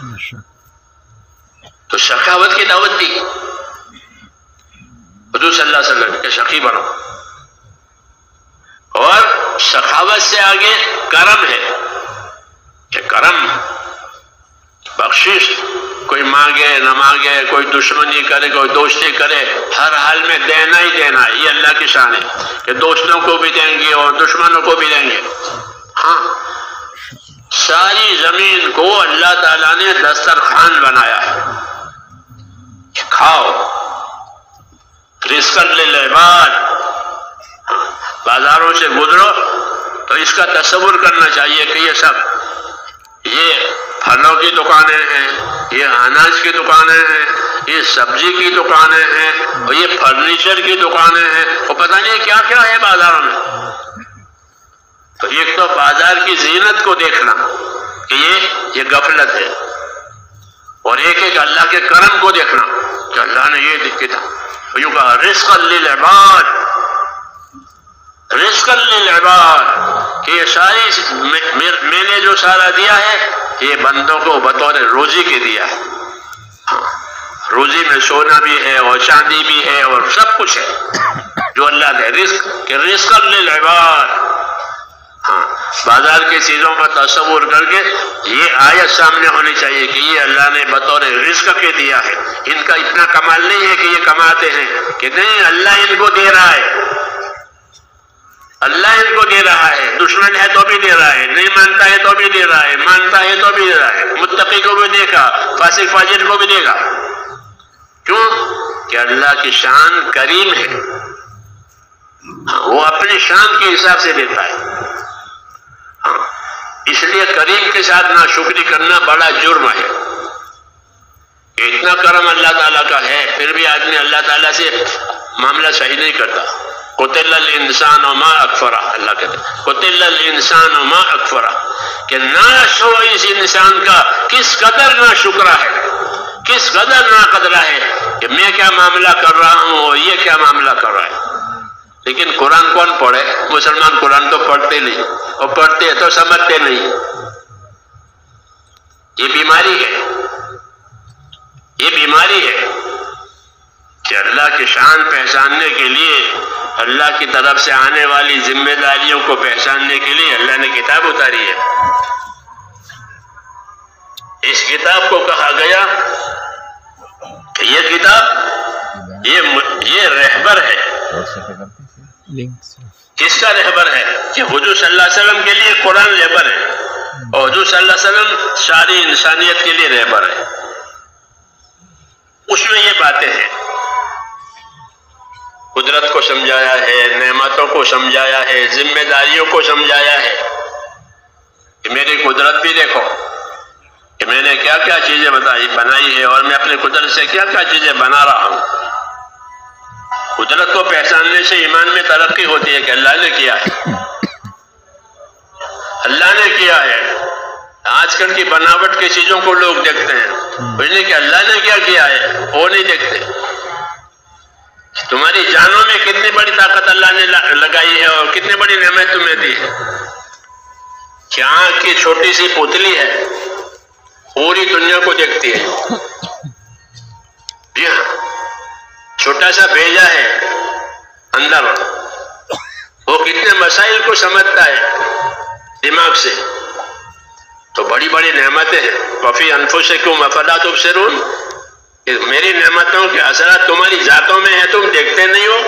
Speaker 1: تو سخاوت کی دعوت دی حضور صلی اللہ علیہ وسلم کہ سخی بنو، اور سخاوت سے آگے کرم ہے کہ کرم، بخشش، کوئی مانگے نہ مانگے، کوئی دشمنی کرے کوئی دوستی کرے، ہر حال میں دینا ہی دینا، یہ اللہ کی شان ہے کہ دوستوں کو بھی دیں گے اور دشمنوں کو بھی دیں گے۔ ہاں، ساری زمین کو اللہ تعالیٰ نے دسترخوان بنایا ہے، کھاؤ، رزقا للعباد۔ بازاروں سے گزرو تو اس کا تصور کرنا چاہیے کہ یہ سب، یہ پھلوں کی دکانیں ہیں، یہ اناج کی دکانیں ہیں، یہ سبزی کی دکانیں ہیں، اور یہ فرنیچر کی دکانیں ہیں، اور پتہ نہیں کیا کیا ہے بازاروں میں۔ تو ایک تو بازار کی زینت کو دیکھنا کہ یہ غفلت ہے، اور ایک ایک اللہ کے کرم کو دیکھنا کہ اللہ نے یہ کیا، یوں کہا رزقا للعباد، رزقا للعباد، کہ یہ ساری میں نے جو سارا دیا ہے یہ بندوں کو بطور روزی کے دیا ہے۔ روزی میں سونا بھی ہے اور چاندی بھی ہے اور سب کچھ ہے جو اللہ نے رزق، کہ رزقا للعباد۔ ہاں، بازار کی چیزوں کا تصور کر کے یہ آیت سامنے ہونی چاہیے کہ یہ اللہ نے بطور رزق کے دیا ہے، ان کا اتنا کمال نہیں ہے کہ یہ کماتے ہیں، کہ نہیں، اللہ ان کو دے رہا ہے، اللہ ان کو دے رہا ہے، دشمن ہے تو بھی دے رہا ہے، نہیں مانتا ہے تو بھی دے رہا ہے، مانتا ہے تو بھی دے رہا ہے، متقی کو بھی دے گا، فاسق فاجر کو بھی دے گا۔ کیوں؟ کہ اللہ کی شان کریم ہے، وہ اپنی شان کے حساب سے دیتا ہے۔ اس لیے کریم کے ساتھ ناشکری کرنا بڑا جرم ہے۔ اتنا کرم اللہ تعالیٰ کا ہے، پھر بھی آدمی اللہ تعالیٰ سے معاملہ صحیح نہیں کرتا۔ قتل الانسان ما اکفرہ، اللہ کہتے ہیں قتل الانسان ما اکفرہ، کہ ناش ہو اس انسان کا کس قدر نا شکرہ ہے، کس قدر نا قدرہ ہے کہ میں کیا معاملہ کر رہا ہوں اور یہ کیا معاملہ کر رہا ہے۔ لیکن قرآن کون پڑھے؟ مسلمان قرآن تو پڑھتے نہیں، اور پڑھتے تو سمجھتے نہیں۔ یہ بیماری ہے، یہ بیماری ہے کہ اللہ اللہ کی شان پہچاننے کے لیے، اللہ کی طرف سے آنے والی ذمہ داریوں کو پہچاننے کے لیے اللہ نے کتاب اتاری ہے۔ اس کتاب کو کہا گیا کہ یہ کتاب یہ رہبر ہے۔ کس کا رہبر ہے؟ کہ حضور صلی اللہ علیہ وسلم کے لیے قرآن رہبر ہے، اور حضور صلی اللہ علیہ وسلم ساری انسانیت کے لیے رہبر ہے۔ اس میں یہ باتیں ہیں، قدرت کو سمجھایا ہے، نعمتوں کو سمجھایا ہے، ذمہ داریوں کو سمجھایا ہے کہ میری قدرت بھی دیکھو کہ میں نے کیا کیا چیزیں بنائی ہے، اور میں اپنی قدرت سے کیا کیا چیزیں بنا رہا ہوں۔ قدرت کو پہچاننے سے ایمان میں ترقی ہوتی ہے کہ اللہ نے کیا ہے، اللہ نے کیا ہے۔ آج کل کی بناوٹ کی چیزوں کو لوگ دیکھتے ہیں، بجنے کہ اللہ نے کیا کیا ہے وہ نہیں دیکھتے۔ تمہاری جانوں میں کتنی بڑی طاقت اللہ نے لگائی ہے اور کتنی بڑی نعمت تمہیں دی ہے۔ کہ آنکھ کی چھوٹی سی پتلی ہے، پوری دنیا کو دیکھتی ہے۔ جی ہاں، چھوٹا سا بھیجا ہے اندر، وہ کتنے مسائل کو سمجھتا ہے دماغ سے۔ تو بڑی بڑی نعمتیں ہیں۔ وفی انفسکم افلا تبصرون، میری نعمتوں کے اثرات تمہاری ذاتوں میں ہیں، تم دیکھتے نہیں ہو۔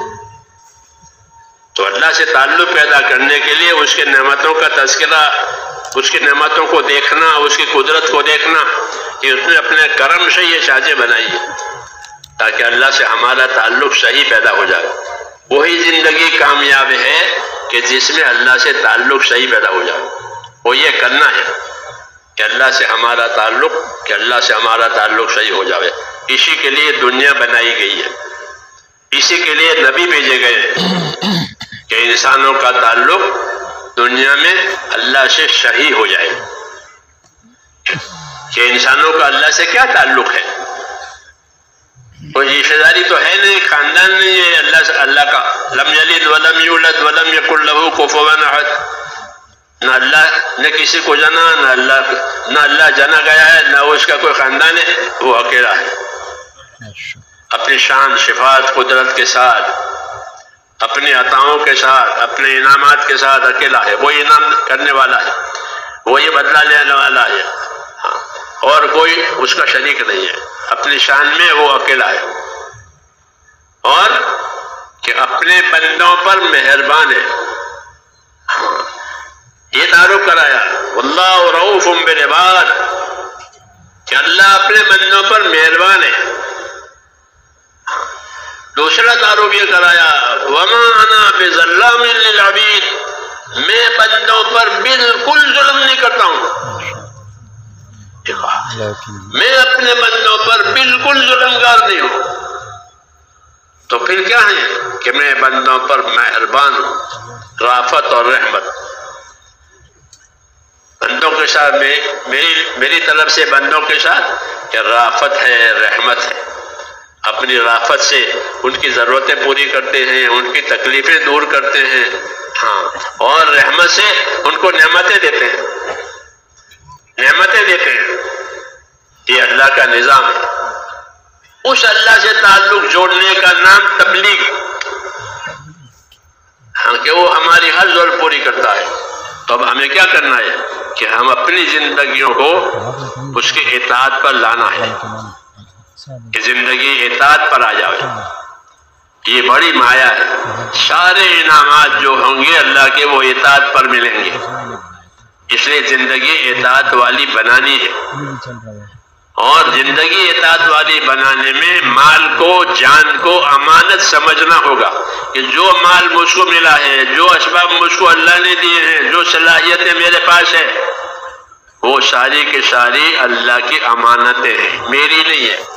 Speaker 1: تو اللہ سے تعلق پیدا کرنے کے لیے اس کے نعمتوں کا تذکرہ، اس کی نعمتوں کو دیکھنا، اس کی قدرت کو دیکھنا کہ اس نے اپنے کرم سے یہ سازیں بنائی ہے تاکہ اللہ سے ہمارا تعلق صحیح پیدا ہو جائے۔ وہی زندگی کامیاب ہے کہ جس میں اللہ سے تعلق صحیح پیدا ہو جائے۔ وہ یہ کرنا ہے کہ اللہ سے ہمارا تعلق صحیح ہو جائے۔ اسی کے لیے دنیا بنائی گئی ہے، اسی کے لیے نبی بھیجے گئے ہیں کہ انسانوں کا تعلق دنیا میں اللہ سے صحیح ہو جائے۔ کہ انسانوں کا اللہ سے کیا تعلق ہے؟ کوئی رشتہ داری تو ہے نہیں، خاندان نہیں ہے اللہ کا۔ لم یلد ولم یولد ولم یکن لہ کفوا احد، نہ اللہ نے کسی کو جنا، نہ اللہ جنا گیا ہے، نہ اس کا کوئی خاندان ہے، وہ اکیلا ہے۔ اپنی شان صفات قدرت کے ساتھ، اپنی عطاؤں کے ساتھ، اپنے انعامات کے ساتھ اکیلا ہے۔ وہی انعام کرنے والا ہے، وہی بدلہ لینے والا ہے، اور کوئی اس کا شریک نہیں ہے۔ اپنی شان میں وہ اکیلا ہے، اور کہ اپنے بندوں پر مہربان ہے۔ یہ تعارف کرایا واللہ رؤوف بالعباد، کہ اللہ اپنے بندوں پر مہربان ہے۔ دوسرا تعارف یہ کرایا وما انا بظلام للعبید، میں بندوں پر بالکل ظلم نہیں کرتا ہوں۔ میں اپنے بندوں پر بالکل ظلمگار نہیں ہوں۔ تو پھر کیا ہے کہ میں بندوں پر مہربان ہوں، رافت اور رحمت۔ بندوں کے ساتھ میری طرف سے بندوں کے ساتھ کہ رافت ہے، رحمت ہے۔ اپنی رافت سے ان کی ضرورتیں پوری کرتے ہیں، ان کی تکلیفیں دور کرتے ہیں، ہاں، اور رحمت سے ان کو نعمتیں دیتے ہیں، یہ اللہ کا نظام ہے۔ اس اللہ سے تعلق جوڑنے کا نام تبلیغ، ہاں، کہ وہ ہماری ہر ضرورت پوری کرتا ہے۔ تو اب ہمیں کیا کرنا ہے کہ ہم اپنی زندگیوں کو اس کی اطاعت پر لانا ہے، کہ زندگی اطاعت پر آ جائے۔ یہ بڑی مایا ہے، سارے انعامات جو ہوں گے اللہ کے وہ اطاعت پر ملیں گے۔ اس لیے زندگی اطاعت والی بنانی ہے، اور زندگی اطاعت والی بنانے میں مال کو، جان کو امانت سمجھنا ہوگا کہ جو مال مجھ کو ملا ہے، جو اسباب مجھ کو اللہ نے دیے ہیں، جو صلاحیتیں میرے پاس ہے، وہ ساری کی ساری اللہ کی امانتیں ہیں، میری نہیں ہے،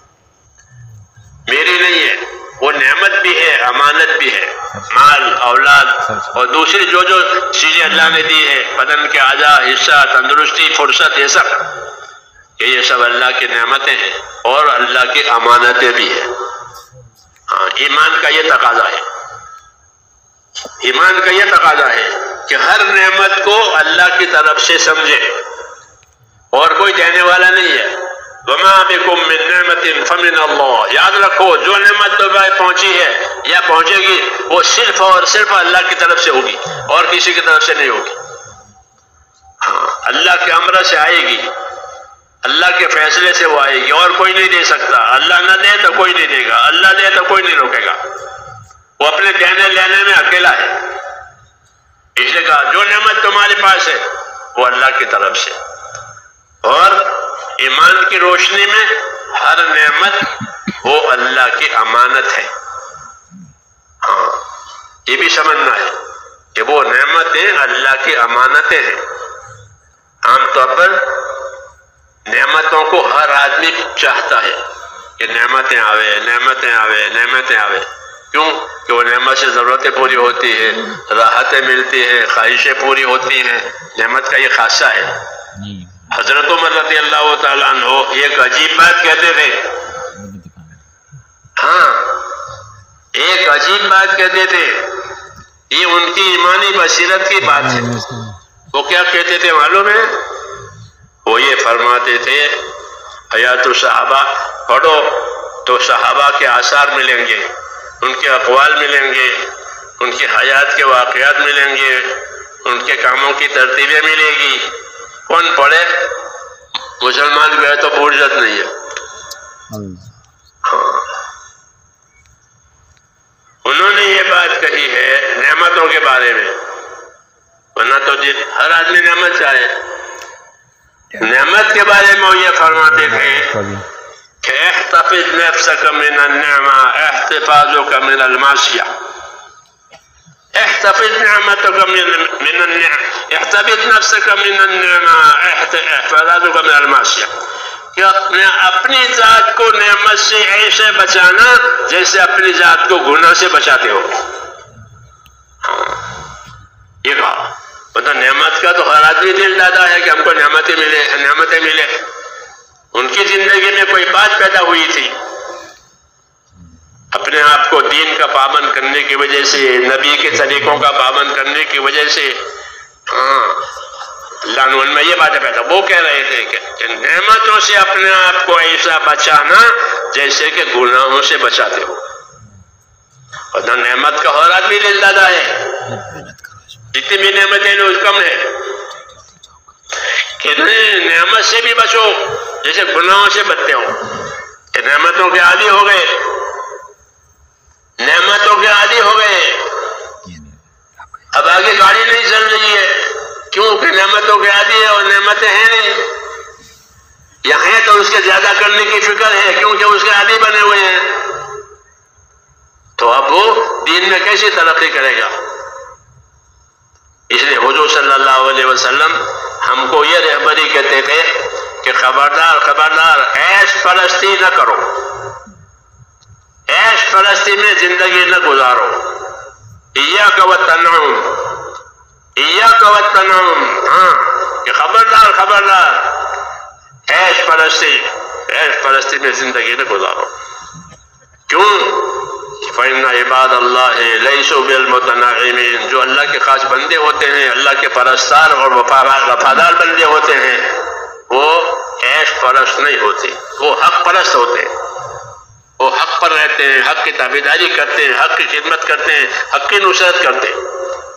Speaker 1: میری نہیں ہے۔ وہ نعمت بھی ہے، امانت بھی ہے، مال، اولاد اور دوسری جو چیزیں اللہ نے دی ہے، بدن کے اعضاء، حصہ، تندرستی، فرصت، یہ سب، کہ یہ سب اللہ کی نعمتیں ہیں اور اللہ کی امانتیں بھی ہیں۔ ہاں، ایمان کا یہ تقاضا ہے، ایمان کا یہ تقاضا ہے کہ ہر نعمت کو اللہ کی طرف سے سمجھے، اور کوئی دینے والا نہیں ہے۔ وما بكم من نعمت فمن اللہ، یاد رکھو جو نعمت تمہیں پہنچی ہے یا پہنچے گی وہ صرف اور صرف اللہ کی طرف سے ہوگی اور کسی کی طرف سے نہیں ہوگی. ہاں اللہ کے امر سے آئے گی، اللہ کے فیصلے سے وہ آئے گی، اور کوئی نہیں دے سکتا. اللہ نہ دے تو کوئی نہیں دے گا، اللہ دے تو کوئی نہیں روکے گا. وہ اپنے دینے لینے میں اکیلا ہے. اس لیے کہا جو نعمت تمہارے پاس ہے وہ اللہ کی طرف سے. اور ایمان کی روشنی میں ہر نعمت وہ اللہ کی امانت ہے. ہاں یہ بھی سمجھنا ہے کہ وہ نعمتیں اللہ کی امانتیں ہیں. عام طور پر نعمتوں کو ہر آدمی چاہتا ہے کہ نعمتیں آوے نعمتیں آوے نعمتیں آوے. کیوں کہ وہ نعمت سے ضرورتیں پوری ہوتی ہیں، راحتیں ملتی ہیں، خواہشیں پوری ہوتی ہیں. نعمت کا یہ خاصہ ہے. حضرت عمر رضی اللہ تعالیٰ عنہ ایک عجیب بات کہتے تھے. ہاں ایک عجیب بات کہتے تھے، یہ ان کی ایمانی بصیرت کی بات ہے. وہ کیا کہتے تھے معلوم ہے؟ وہ یہ فرماتے تھے حیات الصحابہ پڑھو تو صحابہ کے آثار ملیں گے، ان کے اقوال ملیں گے، ان کی حیات کے واقعات ملیں گے، ان کے کاموں کی ترتیبیں ملے گی. کون پڑھے؟ مسلمان گئے تو فرصت نہیں ہے. ہاں انہوں نے یہ بات کہی ہے نعمتوں کے بارے میں، ورنہ تو ہر آدمی نعمت چاہے. نعمت کے بارے میں وہ یہ فرماتے تھے کہ احتفظ نفسك من النعمة احتفاظك من المعصية. احتفظ نعمتك من النعمة احتفظ نفسك من النعمة احتفاظك من المعصية. کہ اپنی ذات کو نعمت سے ایسے بچانا جیسے اپنی ذات کو گناہ سے بچاتے ہو. یہ کہا مطلب نعمت کا تو ہر آدمی دل دادا ہے کہ ہم کو نعمتیں ملے. ان کی زندگی میں کوئی بات پیدا ہوئی تھی اپنے آپ کو دین کا پابند کرنے کی وجہ سے، نبی کے طریقوں کا پابند کرنے کی وجہ سے. ہاں اللہ نے ان میں یہ باتیں پیدا. وہ کہہ رہے تھے کہ نعمتوں سے اپنے آپ کو ایسا بچانا جیسے کہ گناہوں سے بچاتے ہو. اور نعمت کا ہر آدمی دل دادا ہے، جتنی بھی نعمتیں اس کم ہے. کہ نعمت سے بھی بچو جیسے گناہوں سے بچتے ہو. کہ نعمتوں کے عادی ہو گئے، نعمتوں کے عادی ہو گئے، اب آگے گاڑی نہیں چل رہی ہے کیونکہ نعمتوں کے عادی ہے اور نعمتیں ہیں نہیں. یہاں ہے تو اس کے زیادہ کرنے کی فکر ہے کیونکہ اس کے عادی بنے ہوئے ہیں. تو اب وہ دین میں کیسی ترقی کرے گا؟ اس لیے حضور صلی اللہ علیہ وسلم ہم کو یہ رہبری کہتے تھے کہ خبردار خبردار عیش پرستی نہ کرو، عیش پرستی میں زندگی نہ گزارو. ایاک والتنعم، ایاک والتنعم. ہاں کہ خبردار خبردار عیش پرستی میں زندگی نہ گزارو. کیوں؟ فإن عباد اللہ لیسوا بالمتنعمین. جو اللہ کے خاص بندے ہوتے ہیں، اللہ کے پرستار اور وفادار بندے ہوتے ہیں، وہ عیش پرست نہیں ہوتے، وہ حق پرست ہوتے ہیں. وہ حق پر رہتے ہیں، حق کی تابعداری کرتے ہیں، حق کی خدمت کرتے ہیں، حق کی نصرت کرتے ہیں.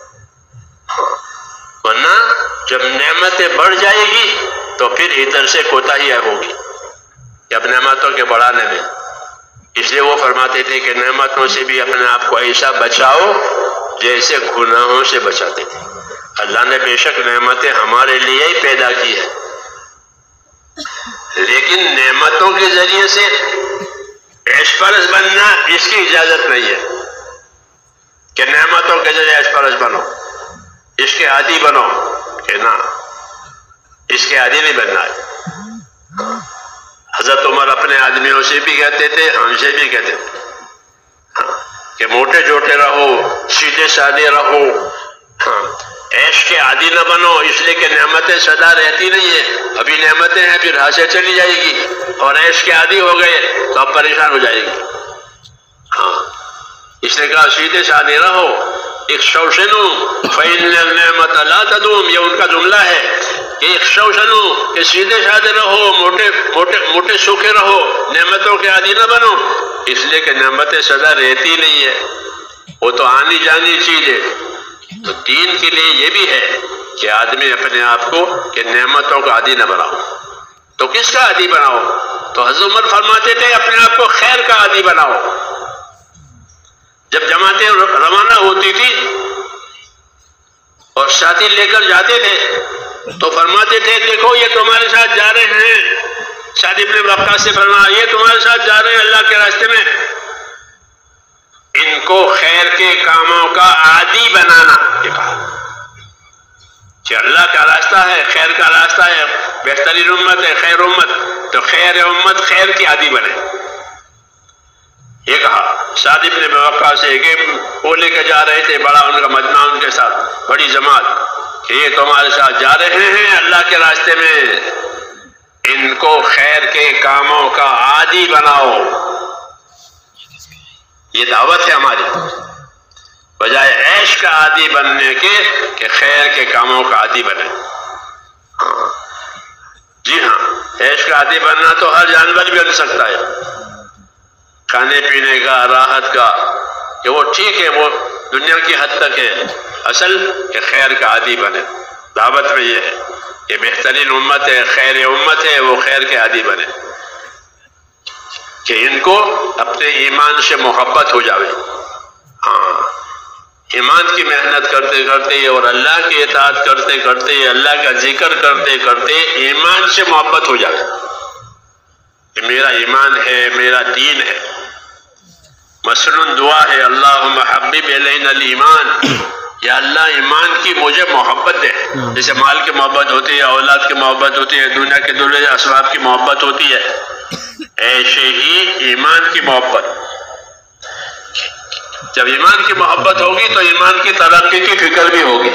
Speaker 1: ورنہ جب نعمتیں بڑھ جائے گی تو پھر ادھر سے کوتاہی ہوگی جب نعمتوں کے بڑھانے میں. اس لیے وہ فرماتے تھے کہ نعمتوں سے بھی اپنے آپ کو ایسا بچاؤ جیسے گناہوں سے بچاتے تھے. اللہ نے بے شک نعمتیں ہمارے لیے ہی پیدا کی ہے، لیکن نعمتوں کے ذریعے سے عیش پرست بننا اس کی اجازت نہیں ہے کہ نعمتوں کے ذریعے عیش پرست بنو، اس کے عادی بنو. کہ نہ، اس کے عادی نہیں بننا ہے. حضرت عمر اپنے آدمیوں سے بھی کہتے تھے، ہم سے بھی کہتے تھے کہ موٹے جوٹے رہو، سیدھے سادے رہو. ہاں عیش کے عادی نہ بنو، اس لیے کہ نعمتیں سدا رہتی نہیں ہیں. ابھی نعمتیں ہیں پھر ہاتھ سے چلی جائے گی، اور عیش کے عادی ہو گئے تو اب پریشان ہو جائے گی. ہاں اس نے کہا سیدھے سادے رہو. اخشوشنوا فإن النعمة لا تدوم. یہ ان کا جملہ ہے کہ اخشوشنوا کہ سیدھے سادے رہو، موٹے کے سوکھے رہو، نعمتوں کے عادی نہ بنو، اس لیے کہ نعمتیں سدا رہتی نہیں ہے، وہ تو آنی جانی چیز ہے۔ تو دین کے لیے یہ بھی ہے کہ آدمی اپنے آپ کو کہ نعمتوں کا عادی نہ بناؤ۔ تو کس کا عادی بناؤ؟ تو حضرت عمر فرماتے تھے اپنے آپ کو خیر کا عادی بناؤ۔ جب جماعتیں روانہ ہوتی تھی اور ساتھی لے کر جاتے تھے تو فرماتے تھے دیکھو یہ تمہارے ساتھ جا رہے ہیں، سعد بن وقاص سے فرمایا یہ تمہارے ساتھ جا رہے ہیں اللہ کے راستے میں، ان کو خیر کے کاموں کا عادی بنانا۔ یہ کہا کہ اللہ کا راستہ ہے، خیر کا راستہ ہے، بہترین امت ہے خیر امت، تو خیر امت خیر کی عادی بنے۔ یہ کہا سعد بن وقاص سے کہ وہ لے کے جا رہے تھے بڑا ان کا مجمع ان کے ساتھ، بڑی جماعت، کہ یہ تمہارے ساتھ جا رہے ہیں اللہ کے راستے میں، ان کو خیر کے کاموں کا عادی بناؤ۔ یہ دعوت ہے ہماری، بجائے عیش کا عادی بننے کے کہ خیر کے کاموں کا عادی بنے۔ جی ہاں، عیش کا عادی بننا تو ہر جانور بھی بن سکتا ہے، کھانے پینے کا، راحت کا، کہ وہ ٹھیک ہے، وہ دنیا کی حد تک ہے، اصل کہ خیر کا عادی بنے۔ دعوت میں یہ ہے کہ بہترین امت ہے، خیر امت ہے، وہ خیر کے عادی بنے، کہ ان کو اپنے ایمان سے محبت ہو جاوے۔ ہاں، ایمان کی محنت کرتے کرتے اور اللہ کی اطاعت کرتے کرتے، اللہ کا ذکر کرتے کرتے ایمان سے محبت ہو جائے کہ میرا ایمان ہے، میرا دین ہے۔ مثلاً دعا ہے اللہم حبب الینا الایمان، یا اللہ ایمان کی مجھے محبت دے، جیسے مال کی محبت ہوتی ہے، اولاد کی محبت ہوتی ہے، دنیا کے دولے اسباب کی محبت ہوتی ہے، ایسے ہی ایمان کی محبت۔ جب ایمان کی محبت ہوگی تو ایمان کی ترقی کی فکر بھی ہوگی۔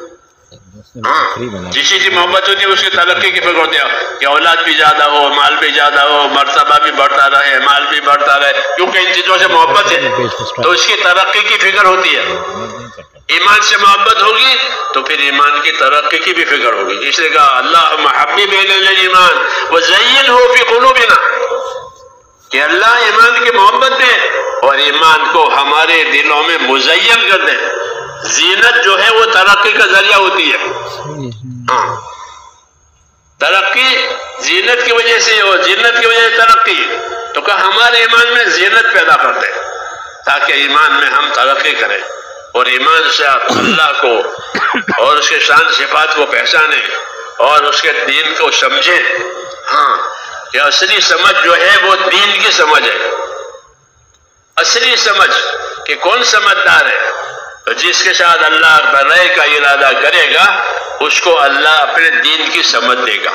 Speaker 1: ہاں، جس چیز کی محبت ہوتی ہے اس کی ترقی کی فکر ہوتی ہے کہ اولاد بھی زیادہ ہو، مال بھی زیادہ ہو، مرتبہ بھی بڑھتا رہے، مال بھی بڑھتا رہے، کیونکہ ان چیزوں سے محبت ہے تو اس کی ترقی کی فکر ہوتی ہے۔ ایمان سے محبت ہوگی تو پھر ایمان کی ترقی کی بھی فکر ہوگی۔ اس لیے کہا اللہم حبب الینا الایمان وزینہ فی قلوبنا، کہ اللہ ایمان کی محبت دے اور ایمان کو ہمارے دلوں میں مزین کر دے۔ زینت جو ہے وہ ترقی کا ذریعہ ہوتی ہے۔ ہاں، ترقی زینت کی وجہ سے ہو، زینت کی وجہ سے ترقی، تو کہا ہمارے ایمان میں زینت پیدا کر دے تاکہ ایمان میں ہم ترقی کریں اور ایمان سے اللہ کو اور اس کے شان صفات کو پہچانیں اور اس کے دین کو سمجھیں۔ ہاں، یہ اصلی سمجھ جو ہے وہ دین کی سمجھ ہے، اصلی سمجھ کہ کون سمجھدار ہے، تو جس کے ساتھ اللہ بھلائی کا ارادہ کرے گا اس کو اللہ اپنے دین کی سمجھ دے گا۔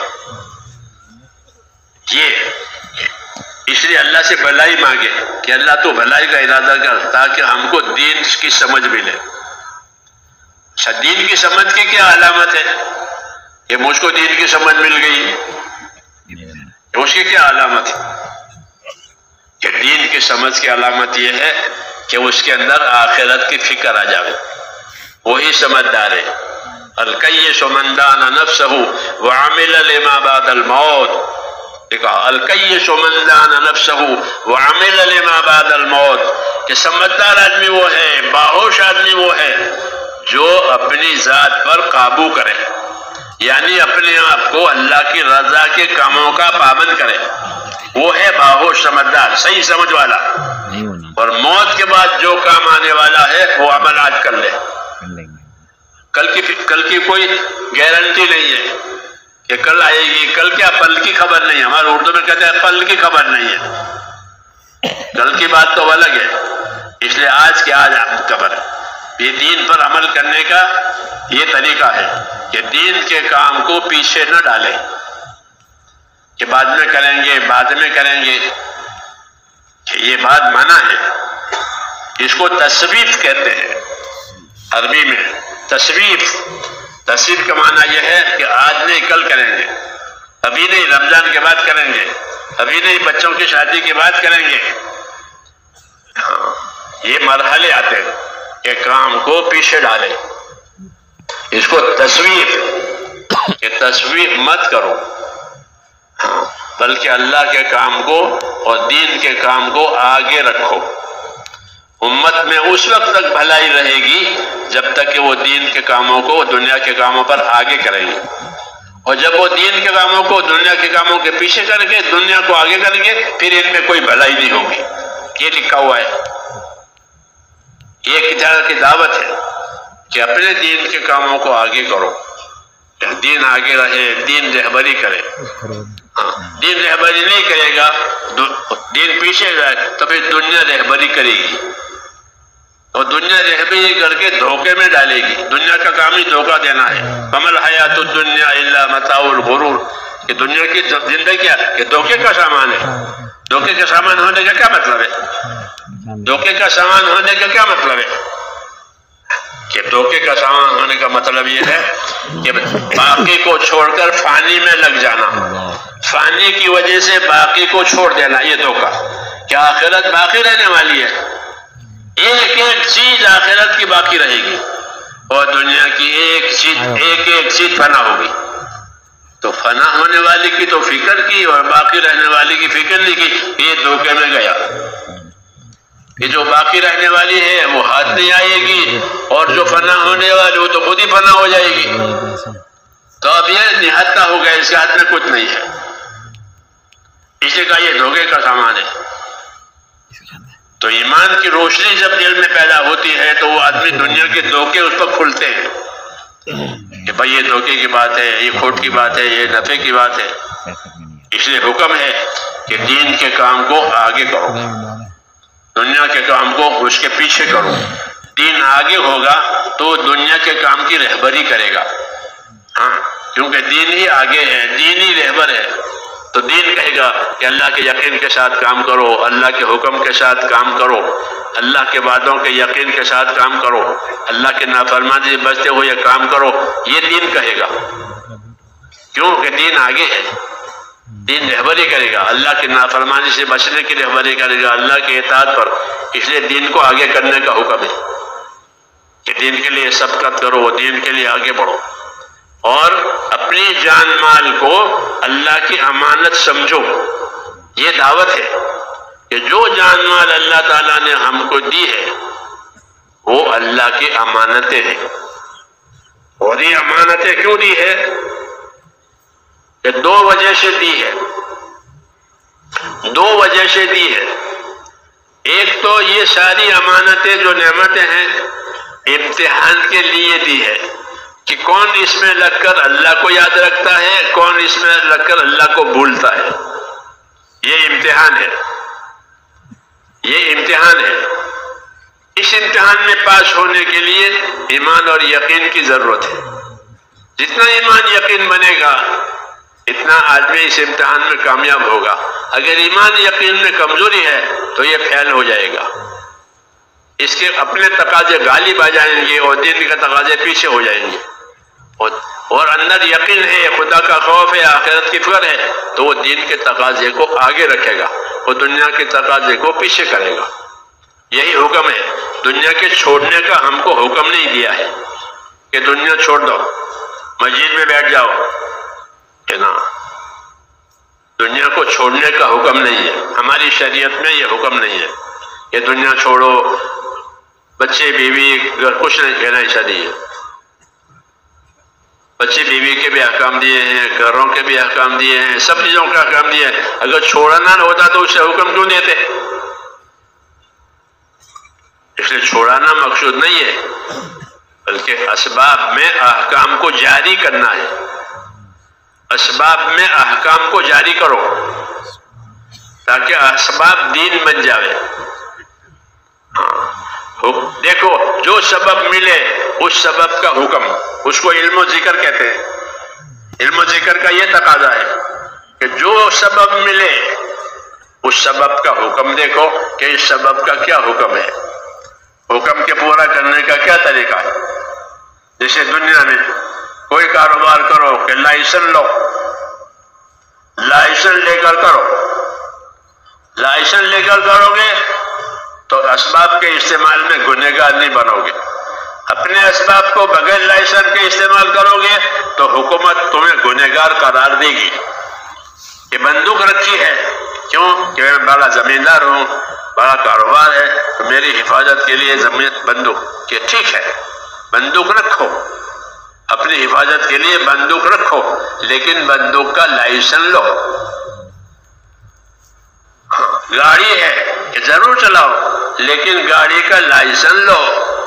Speaker 1: یہ اس لیے اللہ سے بھلائی مانگے کہ اللہ تو بھلائی کا ارادہ کر تاکہ ہم کو دین کی سمجھ ملے۔ اچھا، دین کی سمجھ کی کیا علامت ہے کہ مجھ کو دین کی سمجھ مل گئی؟ اس کی کیا علامت ہے؟ کہ دین کی سمجھ کی علامت یہ ہے کہ اس کے اندر آخرت کی فکر آ جائے، وہی سمجھدار ہے۔ الکیس من دان نفسہ وعمل لما بعد الموت، دیکھا الکیس من دان نفسہ وعمل لما بعد الموت، کہ سمجھدار آدمی وہ ہے، باہوش آدمی وہ ہے جو اپنی ذات پر قابو کرے، یعنی اپنے آپ کو اللہ کی رضا کے کاموں کا پابند کرے، وہ ہے باہوش سمجھدار، صحیح سمجھ والا، اور موت کے بعد جو کام آنے والا ہے وہ عمل آج کر لے۔ کل کی کوئی گارنٹی نہیں ہے کہ کل آئے گی، کل کیا پل کی خبر نہیں ہے، ہمارے اردو میں کہتے ہیں پل کی خبر نہیں ہے، کل کی بات تو الگ ہے، اس لیے آج کے آج خبر ہے۔ یہ دین پر عمل کرنے کا یہ طریقہ ہے کہ دین کے کام کو پیچھے نہ ڈالیں کہ بعد میں کریں گے، بعد میں کریں گے، کہ یہ بات منع ہے۔ اس کو تصویف کہتے ہیں عربی میں، تصویف کا معنی یہ ہے کہ آج نہیں کل کریں گے، ابھی نہیں رمضان کے بعد کریں گے، ابھی نہیں بچوں کی شادی کے بعد کریں گے۔ ہاں، یہ مرحلے آتے ہیں کہ کام کو پیچھے ڈالے، اس کو تصویف کہ تصویف مت کرو۔ ہاں، بلکہ اللہ کے کام کو اور دین کے کام کو آگے رکھو۔ امت میں اس وقت تک بھلائی رہے گی جب تک کہ وہ دین کے کاموں کو دنیا کے کاموں پر آگے کریں گے، اور جب وہ دین کے کاموں کو دنیا کے کاموں کے پیچھے کر کے دنیا کو آگے کریں گے پھر ان میں کوئی بھلائی نہیں ہوگی۔ یہ لکھا ہوا ہے، یہ ایک کی دعوت ہے کہ اپنے دین کے کاموں کو آگے کرو، دین آگے رہے، دین رہبری کرے۔ دین رہبری نہیں کرے گا، دین پیچھے جائے تو پھر دنیا رہبری کرے گی، اور دنیا رہبری کر کے دھوکے میں ڈالے گی۔ دنیا کا کام ہی دھوکہ دینا ہے۔ فَمَا الْحَيَاةُ الدُّنْيَا إِلَّا مَتَاعُ الْغُرُورِ، کہ دنیا کی زندگی کیا کہ دھوکے کا سامان ہے۔ دھوکے کا سامان ہونے کا کیا مطلب ہے؟ دھوکے کا سامان ہونے کا کیا مطلب ہے؟ کہ دھوکے کا سامان ہونے کا مطلب یہ ہے کہ باقی کو چھوڑ کر فانی میں لگ جانا، فانی کی وجہ سے باقی کو چھوڑ دینا، یہ دھوکہ۔ کیا آخرت باقی رہنے والی ہے؟ ایک ایک چیز آخرت کی باقی رہے گی، اور دنیا کی ایک چیز فنا ہوگی۔ تو فنا ہونے والی کی تو فکر کی اور باقی رہنے والی کی فکر نہیں کی، یہ دھوکے میں گیا۔ کہ جو باقی رہنے والی ہے وہ ہاتھ نہیں آئے گی، اور جو فنا ہونے والی وہ تو خود ہی فنا ہو جائے گی۔ تو اب یہ نہتا ہو گیا، اس کے ہاتھ میں کچھ نہیں ہے، اسی کا یہ دھوکے کا سامان ہے۔ تو ایمان کی روشنی جب دل میں پیدا ہوتی ہے تو وہ آدمی دنیا کے دھوکے اس پر کھلتے ہیں کہ بھائی یہ دھوکے کی بات ہے، یہ کھوٹ کی بات ہے، یہ نفع کی بات ہے۔ اس لیے حکم ہے کہ دین کے کام کو آگے کرو، دنیا کے کام کو اس کے پیچھے کرو۔ دین آگے ہوگا تو دنیا کے کام کی رہبری کرے گا، ہاں، کیونکہ دین ہی آگے ہے، دین ہی رہبر ہے۔ تو دین کہے گا کہ اللہ کے یقین کے ساتھ کام کرو، اللہ کے حکم کے ساتھ کام کرو، اللہ کے وعدوں کے یقین کے ساتھ کام کرو، اللہ کے نافرمانی سے بچتے ہوئے کام کرو، یہ دین کہے گا۔ کیوں کہ دین آگے ہے، دین رہبری کرے گا، اللہ کی نافرمانی سے بچنے کی رہبری کرے گا، اللہ کے اطاعت پر۔ اس لیے دین کو آگے کرنے کا حکم ہے کہ دین کے لیے سبقت کرو، دین کے لیے آگے بڑھو، اور اپنی جان مال کو اللہ کی امانت سمجھو۔ یہ دعوت ہے کہ جو جان مال اللہ تعالیٰ نے ہم کو دی ہے وہ اللہ کی امانتیں ہیں۔ اور یہ امانتیں کیوں دی ہے؟ کہ دو وجہ سے دی ہے، دو وجہ سے دی ہے۔ ایک تو یہ ساری امانتیں جو نعمتیں ہیں امتحان کے لیے دی ہے کہ کون اس میں لگ کر اللہ کو یاد رکھتا ہے، کون اس میں لگ کر اللہ کو بھولتا ہے۔ یہ امتحان ہے، یہ امتحان ہے۔ اس امتحان میں پاس ہونے کے لیے ایمان اور یقین کی ضرورت ہے۔ جتنا ایمان یقین بنے گا اتنا آدمی اس امتحان میں کامیاب ہوگا۔ اگر ایمان یقین میں کمزوری ہے تو یہ فیل ہو جائے گا، اس کے اپنے تقاضے غالب آ جائیں گے اور دین کے تقاضے پیچھے ہو جائیں گے۔ اور اندر یقین ہے، خدا کا خوف ہے، آخرت کی فکر ہے، تو وہ دین کے تقاضے کو آگے رکھے گا، وہ دنیا کے تقاضے کو پیچھے کرے گا۔ یہی حکم ہے، دنیا کے چھوڑنے کا ہم کو حکم نہیں دیا ہے کہ دنیا چھوڑ دو، مسجد میں بیٹھ جاؤ، کہ نا، دنیا کو چھوڑنے کا حکم نہیں ہے۔ ہماری شریعت میں یہ حکم نہیں ہے کہ دنیا چھوڑو، بچے بیوی گھر کچھ نہیں، کہنا ایسا نہیں ہے۔ بچے بیوی کے بھی احکام دیے ہیں، گھروں کے بھی احکام دیے ہیں، سب چیزوں کا احکام دیے ہیں۔ اگر چھوڑنا نہ ہوتا تو اسے حکم کیوں دیتے؟ اس لیے چھوڑانا مقصود نہیں ہے، بلکہ اسباب میں احکام کو جاری کرنا ہے۔ اسباب میں احکام کو جاری کرو تاکہ اسباب دین بن جاوے۔ دیکھو، جو سبب ملے اس سبب کا حکم، اس کو علم و ذکر کہتے ہیں۔ علم و ذکر کا یہ تقاضا ہے کہ جو سبب ملے اس سبب کا حکم دیکھو کہ اس سبب کا کیا حکم ہے، حکم کے پورا کرنے کا کیا طریقہ ہے۔ جیسے دنیا میں کوئی کاروبار کرو کہ لائسنس لو، لائسنس لے کر کرو، لائسنس لے کر کرو گے تو اسباب کے استعمال میں گنہگار نہیں بنو گے۔ اپنے اسباب کو بغیر لائسنس کے استعمال کرو گے تو حکومت تمہیں گنہگار قرار دے گی۔ کہ بندوق رکھی ہے، کیوں کہ میں بڑا زمیندار ہوں، بڑا کاروبار ہے، تو میری حفاظت کے لیے بندوق، کہ ٹھیک ہے بندوق رکھو، اپنی حفاظت کے لیے بندوق رکھو، لیکن بندوق کا لائسنس لو۔ گاڑی ہے کہ ضرور چلاؤ، لیکن گاڑی کا لائسنس لو۔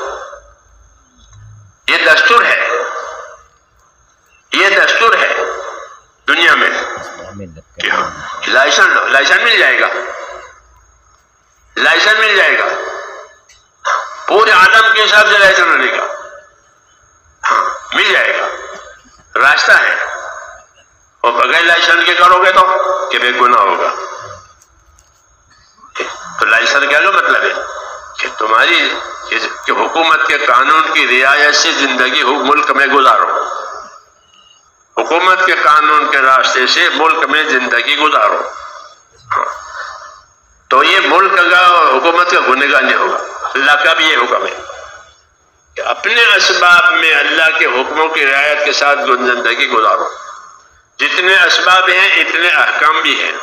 Speaker 1: یہ دستور ہے، یہ دستور ہے دنیا میں کہ لائسنس لو، لائسنس مل جائے گا، لائسنس مل جائے گا، پورے عالم کے حساب سے لائسنس ملے گا، مل جائے گا، راستہ ہے۔ اور بغیر لائسنس کے کرو گے تو کہ بے گناہ ہوگا۔ تو لائسنس کا مطلب ہے کہ تمہاری کہ حکومت کے قانون کی رعایت سے زندگی ملک میں گزارو، حکومت کے قانون کے راستے سے ملک میں زندگی گزارو، تو یہ ملک کا اور حکومت کا گنہگار نہیں ہوگا۔ اللہ کا بھی یہ حکم ہے کہ اپنے اسباب میں اللہ کے حکموں کی رعایت کے ساتھ زندگی گزارو۔ جتنے اسباب ہیں اتنے احکام بھی ہیں،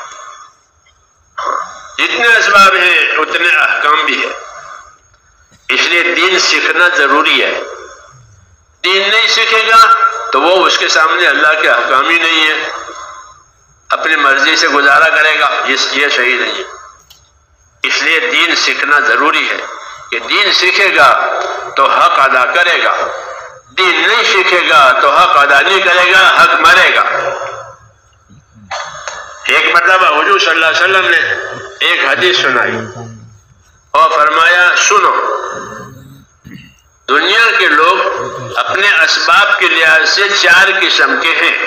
Speaker 1: جتنے اسباب ہیں اتنے احکام بھی ہیں۔ اس لیے دین سیکھنا ضروری ہے۔ دین نہیں سیکھے گا تو وہ اس کے سامنے اللہ کے احکام ہی نہیں ہے، اپنی مرضی سے گزارا کرے گا، یہ صحیح نہیں ہے۔ اس لیے دین سیکھنا ضروری ہے کہ دین سیکھے گا تو حق ادا کرے گا، دین نہیں سیکھے گا تو حق ادا نہیں کرے گا، حق مرے گا۔ ایک مرتبہ حضور صلی اللہ علیہ وسلم نے ایک حدیث سنائی اور فرمایا سنو، دنیا کے لوگ اپنے اسباب کے لحاظ سے 4 قسم کے ہیں۔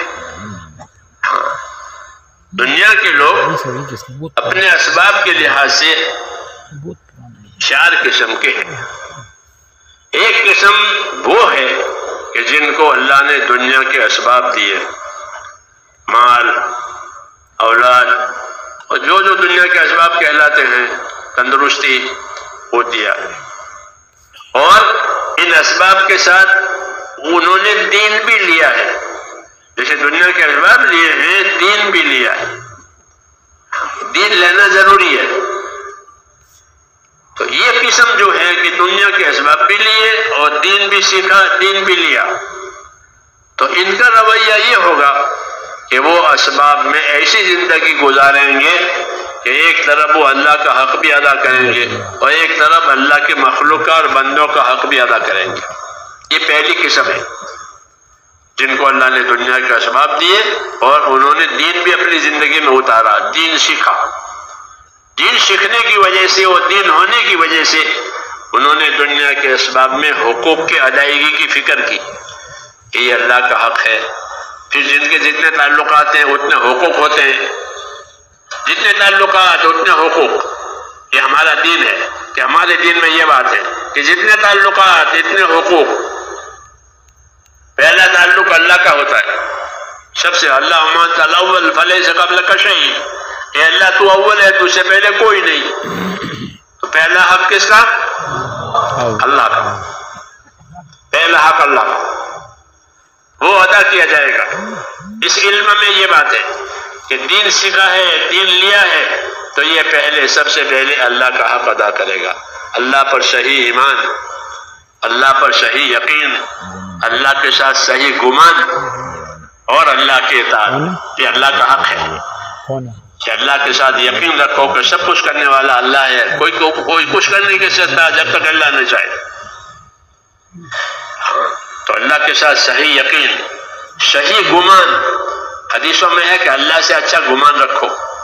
Speaker 1: دنیا کے لوگ اپنے اسباب کے لحاظ سے 4 قسم کے ہیں۔ ایک قسم وہ ہے کہ جن کو اللہ نے دنیا کے اسباب دیے، مال، اولاد اور جو دنیا کے اسباب کہلاتے ہیں، تندرستی، وہ دیا ہے، اور ان اسباب کے ساتھ انہوں نے دین بھی لیا ہے۔ جیسے دنیا کے اسباب لیے ہیں، دین بھی لیا ہے۔ دین لینا ضروری ہے۔ تو یہ قسم جو ہے کہ دنیا کے اسباب بھی لیے اور دین بھی سیکھا، دین بھی لیا، تو ان کا رویہ یہ ہوگا کہ وہ اسباب میں ایسی زندگی گزاریں گے کہ ایک طرف وہ اللہ کا حق بھی ادا کریں گے اور ایک طرف اللہ کے مخلوق اور بندوں کا حق بھی ادا کریں گے۔ یہ پہلی قسم ہے جن کو اللہ نے دنیا کے اسباب دیے اور انہوں نے دین بھی اپنی زندگی میں اتارا، دین سیکھا۔ دین سیکھنے کی وجہ سے اور دین ہونے کی وجہ سے انہوں نے دنیا کے اسباب میں حقوق کی ادائیگی کی فکر کی کہ یہ اللہ کا حق ہے۔ پھر جن کے جتنے تعلقات ہیں اتنے حقوق ہوتے ہیں، جتنے تعلقات اتنے حقوق۔ یہ ہمارا دین ہے کہ ہمارے دین میں یہ بات ہے کہ جتنے تعلقات اتنے حقوق۔ پہلا تعلق اللہ کا ہوتا ہے، سب سے اللہ انت الاول فلیس قبلک شیء، اے اللہ تو اول ہے، تجھ سے پہلے کوئی نہیں۔ تو پہلا حق کس کا؟ اللہ کا۔ پہلا حق اللہ کا، وہ ادا کیا جائے گا۔ اس علم میں یہ بات ہے کہ دین سیکھا ہے، دین لیا ہے، تو یہ پہلے سب سے پہلے اللہ کا حق ادا کرے گا۔ اللہ پر صحیح ایمان، اللہ پر صحیح یقین، اللہ کے ساتھ صحیح گمان اور اللہ کے اطاعت، یہ اللہ کا حق ہے کہ اللہ کے ساتھ یقین رکھو کہ سب کچھ کرنے والا اللہ ہے، کوئی کچھ کر نہیں سکتا جب تک اللہ نہ چاہے۔ تو اللہ کے ساتھ صحیح یقین، صحیح گمان۔ حدیثوں میں ہے کہ اللہ سے اچھا گمان رکھو،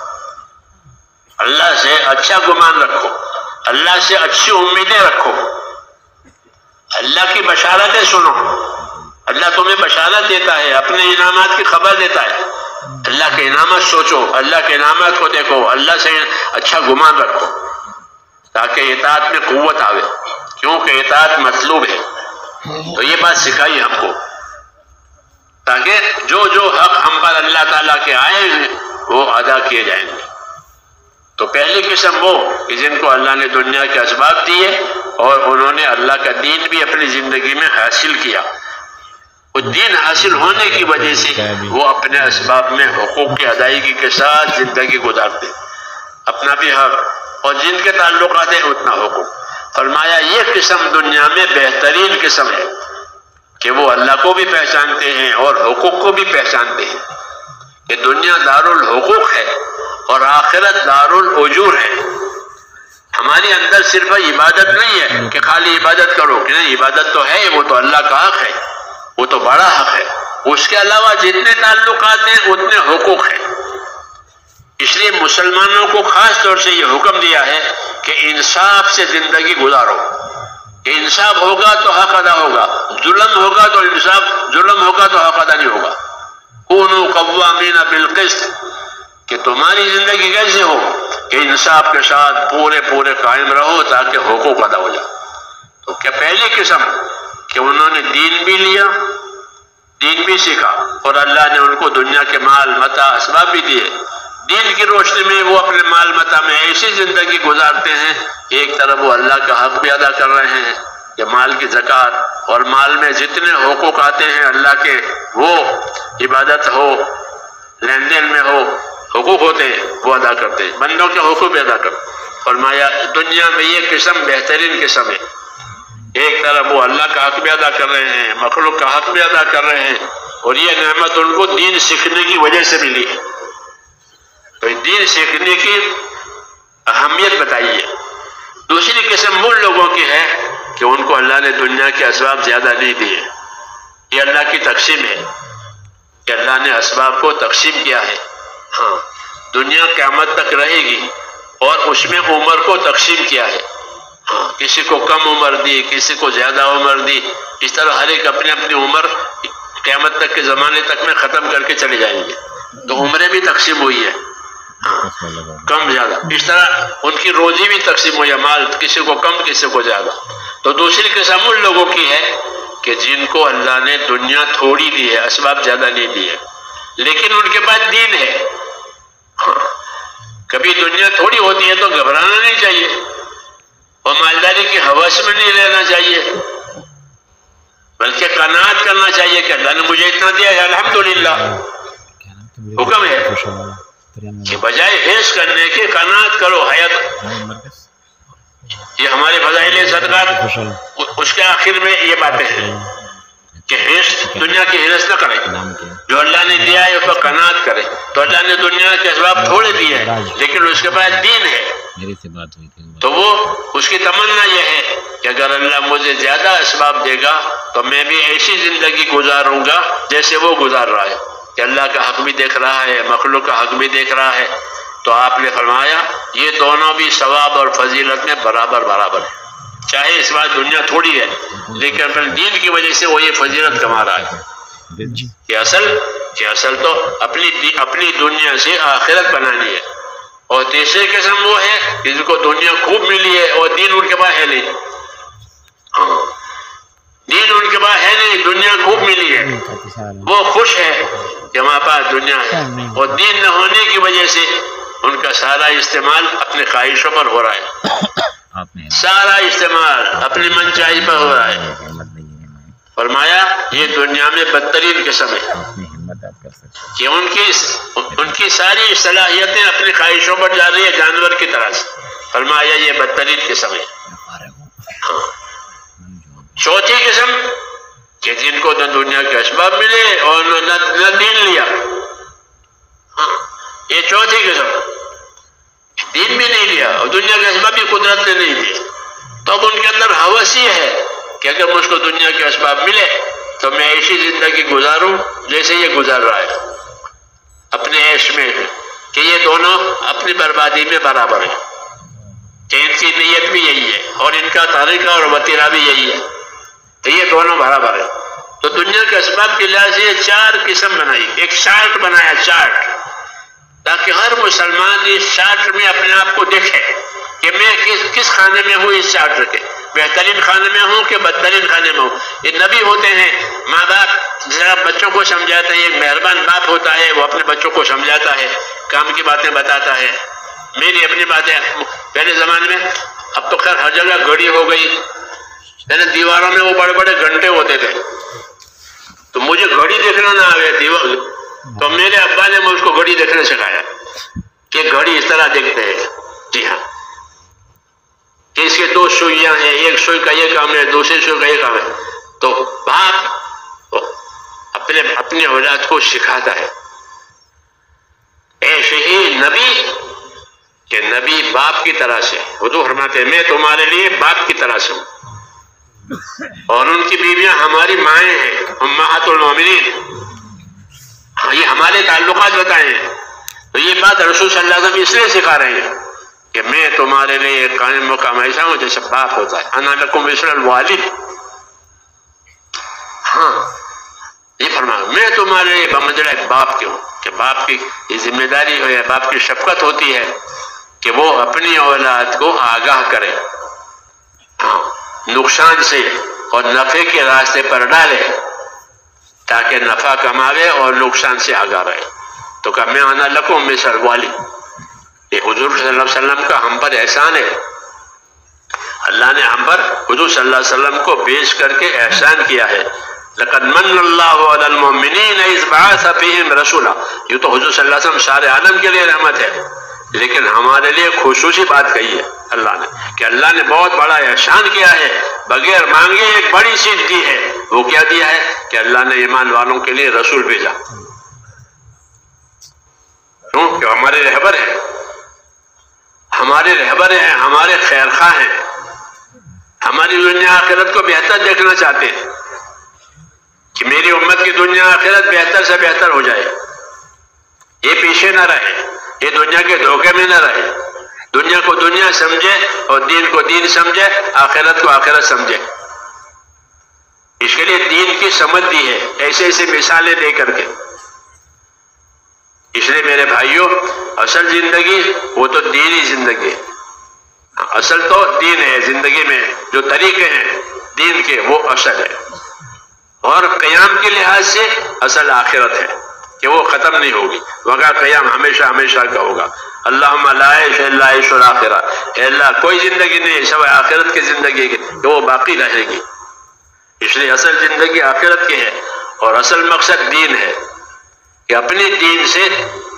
Speaker 1: اللہ سے اچھا گمان رکھو، اللہ سے اچھی امیدیں رکھو، اللہ کی بشارتیں سنو۔ اللہ تمہیں بشارت دیتا ہے، اپنے انعامات کی خبر دیتا ہے۔ اللہ کے انعامات سوچو، اللہ کے انعامات کو دیکھو، اللہ سے اچھا گمان رکھو تاکہ اطاعت میں قوت آوے، کیونکہ اطاعت مطلوب ہے۔ تو یہ بات سکھائی ہم کو تاکہ جو حق ہم پر اللہ تعالیٰ کے آئے ہیں وہ ادا کیے جائیں گے۔ تو پہلی قسم وہ کہ جن کو اللہ نے دنیا کے اسباب دیے اور انہوں نے اللہ کا دین بھی اپنی زندگی میں حاصل کیا، وہ دین حاصل ہونے کی وجہ سے وہ اپنے اسباب میں حقوق کی ادائیگی کے ساتھ زندگی گزارتے، اپنا بھی حق اور جن کے تعلقات ہیں اتنا حقوق۔ فرمایا یہ قسم دنیا میں بہترین قسم ہے کہ وہ اللہ کو بھی پہچانتے ہیں اور حقوق کو بھی پہچانتے ہیں، کہ دنیا دار الحقوق ہے اور آخرت دار الاجور ہے۔ ہمارے اندر صرف عبادت نہیں ہے کہ خالی عبادت کرو، کہ نہیں، عبادت تو ہے، وہ تو اللہ کا حق ہے، وہ تو بڑا حق ہے، اس کے علاوہ جتنے تعلقات ہیں اتنے حقوق ہیں۔ اس لیے مسلمانوں کو خاص طور سے یہ حکم دیا ہے کہ انصاف سے زندگی گزارو، کہ انصاف ہوگا تو حق ادا ہوگا، ظلم ہوگا تو حق ادا نہیں ہوگا۔ کونوا قوامین بالقسط، کہ تمہاری زندگی کیسے ہو کہ انصاف کے ساتھ پورے قائم رہو تاکہ حقوق ادا ہو جائے۔ تو کیا پہلی قسم کہ انہوں نے دین بھی لیا، دین بھی سیکھا، اور اللہ نے ان کو دنیا کے مال متاع اسباب بھی دیے، دین کی روشنی میں وہ اپنے مال متاع میں ایسی زندگی گزارتے ہیں، ایک طرف وہ اللہ کا حق بھی ادا کر رہے ہیں کہ مال کی زکوٰۃ اور مال میں جتنے حقوق آتے ہیں اللہ کے، وہ عبادت ہو، لین دین میں ہو، حقوق ہوتے ہیں وہ ادا کرتے ہیں، بندوں کے حقوق بھی ادا کرتے ہیں۔ فرمایا دنیا میں یہ قسم بہترین قسم ہے، ایک طرف وہ اللہ کا حق بھی ادا کر رہے ہیں، مخلوق کا حق بھی ادا کر رہے ہیں، اور یہ نعمت ان کو دین سیکھنے کی وجہ سے ملی ہے۔ تو دین سیکھنے کی اہمیت بتائیے۔ دوسری قسم ان لوگوں کی ہے کہ ان کو اللہ نے دنیا کے اسباب زیادہ نہیں دیے، یہ اللہ کی تقسیم ہے کہ اللہ نے اسباب کو تقسیم کیا ہے۔ ہاں، دنیا قیامت تک رہے گی اور اس میں عمر کو تقسیم کیا ہے، ہاں، کسی کو کم عمر دی، کسی کو زیادہ عمر دی، اس طرح ہر ایک اپنی اپنی عمر قیامت تک کے زمانے تک میں ختم کر کے چلے جائیں گے، تو عمریں بھی تقسیم ہوئی ہے، کم زیادہ، اس طرح ان کی روزی بھی تقسیم ہوئی ہے، مال کسی کو کم کسی کو زیادہ۔ تو دوسری قسم ان لوگوں کی ہے کہ جن کو اللہ نے دنیا تھوڑی دی ہے، اسباب زیادہ نہیں دی ہے، لیکن ان کے پاس دین ہے۔ کبھی دنیا تھوڑی ہوتی ہے تو گھبرانا نہیں چاہیے اور مالداری کی ہوس میں نہیں رہنا چاہیے، بلکہ قناعت کرنا چاہیے کہ اللہ نے مجھے اتنا دیا ہے، الحمدللہ۔ حکم ہے کہ بجائے حرص کرنے کے قناعت کرو، حیات، یہ ہمارے فضائل صدقات اس کے آخر میں یہ باتیں ہیں کہ حرص، دنیا کی حرص نہ کرے، جو اللہ نے دیا ہے اس پر قناعت کرے۔ تو اللہ نے دنیا کے اسباب تھوڑے دیے ہیں لیکن اس کے بعد دین ہے، تو وہ اس کی تمنا یہ ہے کہ اگر اللہ مجھے زیادہ اسباب دے گا تو میں بھی ایسی زندگی گزاروں گا جیسے وہ گزار رہا ہے، کہ اللہ کا حق بھی دیکھ رہا ہے، مخلوق کا حق بھی دیکھ رہا ہے۔ تو آپ نے فرمایا یہ دونوں بھی ثواب اور فضیلت میں برابر ہیں، چاہے اس بار دنیا تھوڑی ہے لیکن اپنے دین کی وجہ سے وہ یہ فضیلت کما رہا ہے۔ کہ اصل تو اپنی دنیا سے آخرت بنانی ہے۔ اور تیسری قسم وہ ہے جن کو دنیا خوب ملی ہے اور دین ان کے پاس ہے نہیں، دین ان کے پاس ہے نہیں، دنیا خوب ملی ہے، وہ خوش ہے کہ ہمارے پاس دنیا ہے، اور دین نہ ہونے کی وجہ سے ان کا سارا استعمال اپنے خواہشوں پر ہو رہا ہے، سارا استعمال اپنی من چاہی پر ہو رہا ہے۔ فرمایا یہ دنیا میں بدترین قسم ہے کہ ان کی ساری صلاحیتیں اپنی خواہشوں پر جا رہی ہے، جانور کی طرح سے۔ فرمایا یہ بدترین قسم ہے۔ چوتھی قسم کہ جن کو نہ دنیا کے اسباب ملے اور نہ دین لیا، یہ چوتھی قسم، دین بھی نہیں لیا اور دنیا کے اسباب بھی قدرت نے نہیں دیے، تو اب ان کے اندر ہوس یہ ہے کہ اگر مجھ کو دنیا کے اسباب ملے تو میں ایسی زندگی گزاروں جیسے یہ گزار رہا ہے اپنے عیش میں، کہ یہ دونوں اپنی بربادی میں برابر ہیں، کہ ان کی نیت بھی یہی ہے اور ان کا طریقہ اور وتیرہ بھی یہی ہے، تو یہ دونوں برابر ہیں۔ تو دنیا کے اسباب کے لحاظ سے یہ چار قسم بنائی، ایک چارٹ بنایا، چارٹ، تاکہ ہر مسلمان اس چارٹ میں اپنے آپ کو دیکھے کہ میں کس خانے میں ہوں، اس چارٹ کے بہترین خانے میں ہوں کہ بدترین خانے میں ہوں۔ یہ نبی ہوتے ہیں، ماں باپ ذرا بچوں کو سمجھاتے ہیں، ایک مہربان باپ ہوتا ہے، وہ اپنے بچوں کو سمجھاتا ہے، کام کی باتیں بتاتا ہے۔ میری اپنی باتیں پہلے زمانے میں، اب تو خیر ہر جگہ گھڑی ہو گئی، پہلے دیواروں میں وہ بڑے بڑے گھنٹے ہوتے تھے، تو مجھے گھڑی دیکھنا نہ آئے تھی، تو میرے ابا نے مجھ کو گھڑی دیکھنا سکھایا کہ گھڑی اس طرح دیکھتے ہیں. جی ہاں، کہ اس کے 2 سوئیاں ہیں، ایک سوئی کا یہ کام ہے، دوسری سوئی کا یہ کام ہے. تو باپ اپنے اولاد کو سکھاتا ہے. ایسے ہی نبی کہ نبی باپ کی طرح سے، حضور فرماتے ہیں میں تمہارے لیے باپ کی طرح سے ہوں. اور ان کی بیویاں ہماری مائیں ہیں، امہات المومنین. یہ ہمارے تعلقات بتائیں. تو یہ بات رسول صلی اللہ علیہ وسلم اس لیے سکھا رہے ہیں کہ میں تمہارے لیے قائم مقام ایسا ہوں جیسے باپ ہوتا ہے. انا لکم مثل الوالد. ہاں یہ فرمایا میں تمہارے لیے بمنزلہ ایک باپ کے ہوں، کہ باپ کی یہ ذمہ داری ہو یا باپ کی شفقت ہوتی ہے کہ وہ اپنی اولاد کو آگاہ کرے، ہاں نقصان سے اور نفع کے راستے پر ڈالے تاکہ نفع کماوے اور نقصان سے آگاہ رہے. تو کہا میں انا لکم مثل الوالد. یہ حضور صلی اللہ علیہ وسلم کا ہم پر احسان ہے. اللہ نے ہم پر حضور صلی اللہ علیہ وسلم کو بیچ کر کے احسان کیا ہے. لقد من اللہ علی المؤمنین اذ بعث فیہم رسولا. یہ تو حضور صلی اللہ علیہ وسلم سارے عالم کے لیے رحمت ہے، لیکن ہمارے لیے خصوصی بات کہی ہے اللہ نے کہ اللہ نے بہت بڑا احسان کیا ہے، بغیر مانگے ایک بڑی چیز دی ہے. وہ کیا دیا ہے کہ اللہ نے ایمان والوں کے لیے رسول بھیجا. کیوں کہ ہمارے رہبر ہیں، ہمارے خیر خواہ ہیں، ہماری دنیا آخرت کو بہتر دیکھنا چاہتے ہیں کہ میری امت کی دنیا آخرت بہتر سے بہتر ہو جائے. یہ پیچھے نہ رہے، یہ دنیا کے دھوکے میں نہ رہے. دنیا کو دنیا سمجھے اور دین کو دین سمجھے، آخرت کو آخرت سمجھے. اس کے لیے دین کی سمجھ دی ہے ایسے ایسے مثالیں دے کر کے. اس لیے میرے بھائیوں، اصل زندگی وہ تو دینی زندگی ہے. اصل تو دین ہے، زندگی میں جو طریقے ہیں دین کے وہ اصل ہے. اور قیام کے لحاظ سے اصل آخرت ہے کہ وہ ختم نہیں ہوگی، وہاں قیام ہمیشہ ہمیشہ کا ہوگا. اللہم لا عیش الا عیش الآخرہ. اے اللہ کوئی زندگی نہیں سوائے آخرت کی زندگی کی کہ وہ باقی رہے گی. اس لیے اصل زندگی آخرت کی ہے اور اصل مقصد دین ہے کہ اپنے دین سے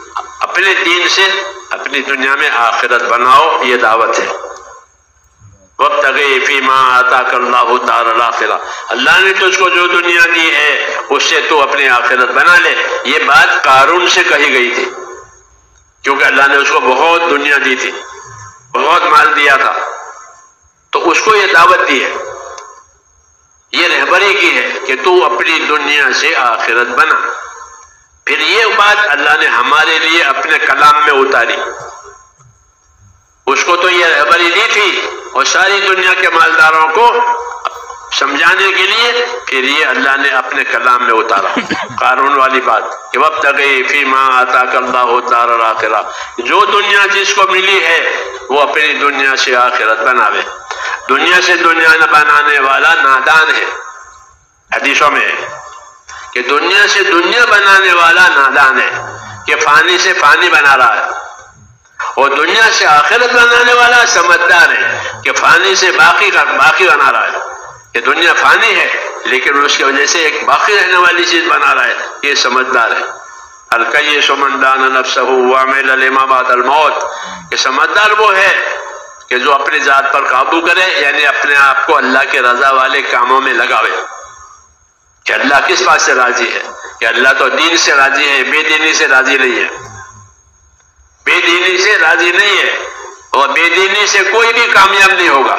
Speaker 1: اپنی دنیا میں آخرت بناؤ. یہ دعوت ہے. وابتغی فیما آتاک اللہ الدار الآخرہ. اللہ نے تجھ کو جو دنیا دی ہے اس سے تو اپنی آخرت بنا لے. یہ بات قارون سے کہی گئی تھی کیونکہ اللہ نے اس کو بہت دنیا دی تھی، بہت مال دیا تھا، تو اس کو یہ دعوت دی ہے، یہ رہبری کی ہے کہ تو اپنی دنیا سے آخرت بنا. پھر یہ بات اللہ نے ہمارے لیے اپنے کلام میں اتاری. اس کو تو یہ رہبری دی تھی اور ساری دنیا کے مالداروں کو سمجھانے کے لیے پھر یہ اللہ نے اپنے کلام میں اتارا. قارون والی بات کہ وابتغی فیما آتاک اللہ الدار الآخرہ. جو دنیا جس کو ملی ہے وہ اپنی دنیا سے آخرت بناوے. دنیا سے دنیا نہ بنانے والا نادان ہے. حدیثوں میں ہے کہ دنیا سے دنیا بنانے والا نادان ہے کہ فانی سے فانی بنا رہا ہے، اور دنیا سے آخرت بنانے والا سمجھدار ہے کہ فانی سے باقی بنا رہا ہے. کہ دنیا فانی ہے لیکن اس کی وجہ سے ایک باقی رہنے والی چیز بنا رہا ہے، یہ سمجھدار ہے. الکیس من دان نفسہ وعمل لما بعد الموت. کہ سمجھدار وہ ہے کہ جو اپنی ذات پر قابو کرے، یعنی اپنے آپ کو اللہ کے رضا والے کاموں میں لگاوے. کہ اللہ کس بات سے راضی ہے؟ کہ اللہ تو دین سے راضی ہے، بے دینی سے راضی نہیں ہے. بے دینی سے راضی نہیں ہے اور بے دینی سے کوئی بھی کامیاب نہیں ہوگا.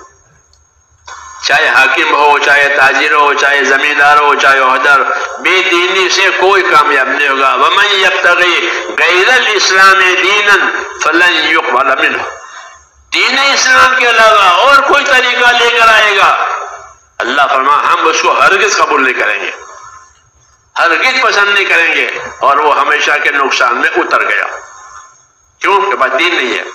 Speaker 1: چاہے حاکم ہو، چاہے تاجر ہو، چاہے زمیندار ہو، چاہے عہدیدار، بے دینی سے کوئی کامیاب نہیں ہوگا. وَمَن يَبْتَغِي غَيْرَ الْإِسْلَامِ دِينًا فَلَن يُقْبَلَ مِنْهُ. دین اسلام کے علاوہ اور کوئی طریقہ لے کر آئے گا، اللہ فرما ہم اس کو ہرگز قبول نہیں کریں گے، ہرگز پسند نہیں کریں گے، اور وہ ہمیشہ کے نقصان میں اتر گیا. کیوں کہ بات دین نہیں ہے.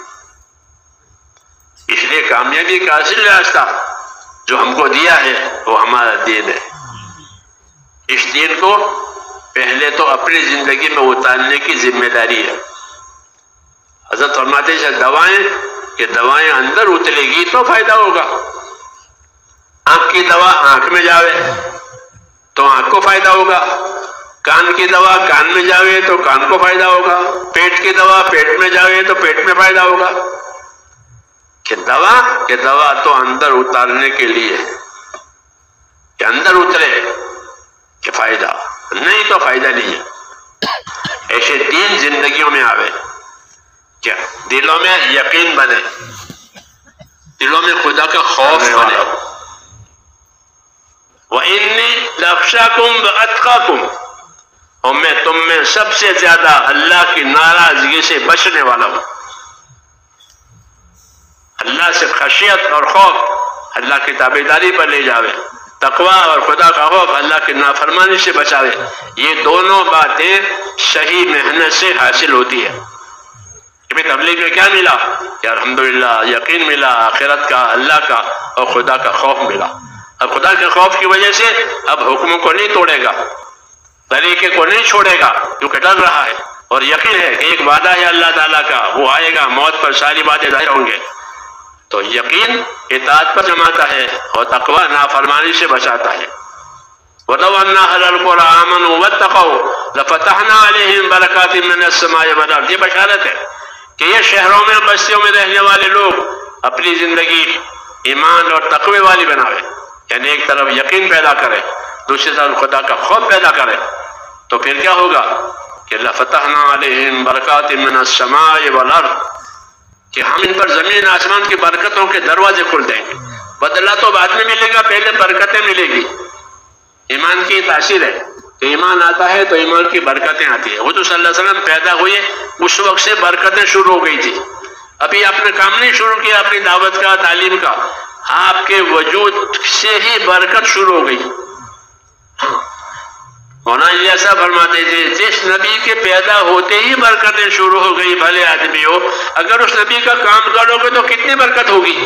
Speaker 1: اس لیے کامیابی کا اصل راستہ جو ہم کو دیا ہے وہ ہمارا دین ہے. اس دین کو پہلے تو اپنی زندگی میں اتارنے کی ذمہ داری ہے. حضرت فرماتے ہیں دوائیں کہ دوائیں اندر اترے گی تو فائدہ ہوگا. آنکھ کی دوا آنکھ میں جاوے
Speaker 3: تو آنکھ کو فائدہ ہوگا، کان کی دوا کان میں جاوے تو کان کو فائدہ ہوگا، پیٹ کی دوا پیٹ میں جاوے تو پیٹ میں فائدہ ہوگا. کہ دوا تو اندر اتارنے کے لیے ہے، کہ اندر اترے کہ فائدہ، نہیں تو فائدہ نہیں ہے. ایسے دین زندگیوں میں آوے کیا دلوں میں یقین بنے، دلوں میں خدا کا خوف بنے. وَإِنِّي لَأَخْشَاكُمْ وَأَتْقَاكُمْ، اور میں تم میں سب سے زیادہ اللہ کی ناراضگی سے بچنے والا ہوں. اللہ سے خشیت اور خوف اللہ کی تابعداری پر لے جاوے، تقوی اور خدا کا خوف اللہ کی نافرمانی سے بچاوے. یہ دونوں باتیں صحیح محنت سے حاصل ہوتی ہے. کہ تبلیغ میں کیا ملا کہ الحمدللہ یقین ملا آخرت کا، اللہ کا اور خدا کا خوف ملا. اب خدا کے خوف کی وجہ سے اب حکموں کو نہیں توڑے گا، طریقے کو نہیں چھوڑے گا، کیونکہ ڈر رہا ہے اور یقین ہے کہ ایک وعدہ ہے اللہ تعالیٰ کا، وہ آئے گا، موت پر ساری باتیں ظاہر ہوں گے. تو یقین اطاعت پر جماتا ہے اور تقوی نافرمانی سے بچاتا ہے. وَلَوْ أَنَّ أَهْلَ الْقُرَىٰ آمَنُوا وَاتَّقَوْا لَفَتَحْنَا عَلَيْهِمْ بَرَكَاتٍ مِّنَ السَّمَاءِ وَالْأَرْضِ. یہ بشارت ہے کہ یہ شہروں میں بستیوں میں رہنے والے لوگ اپنی زندگی ایمان اور تقوی والی بناوے، یعنی ایک طرف یقین پیدا کرے، دوسری طرف خدا کا خوف پیدا کرے. تو پھر کیا ہوگا کہ لَفَتَحْنَا عَلَيْهِمْ بَرَكَاتٍ مِّنَ السَّمَاءِ وَالْأَرْضِ، کہ ہم ان پر زمین آسمان کی برکتوں کے دروازے کھول دیں گے. بدلہ تو بعد میں ملے گا، پہلے برکتیں ملے گی. ایمان کی تاثیر ہے کہ ایمان آتا ہے تو ایمان کی برکتیں آتی ہیں. حضور صلی اللہ علیہ وسلم پیدا ہوئے اس وقت سے برکتیں شروع ہو گئی تھی. ابھی آپ نے کام نہیں شروع کیا اپنی دعوت کا، تعلیم کا، آپ کے وجود سے ہی برکت شروع ہو گئی. مولانا یہ ایسا فرماتے تھے جس نبی کے پیدا ہوتے ہی برکتیں شروع ہو گئی، بھلے آدمی ہو، اگر اس نبی کا کام کرو گے تو کتنی برکت ہوگی.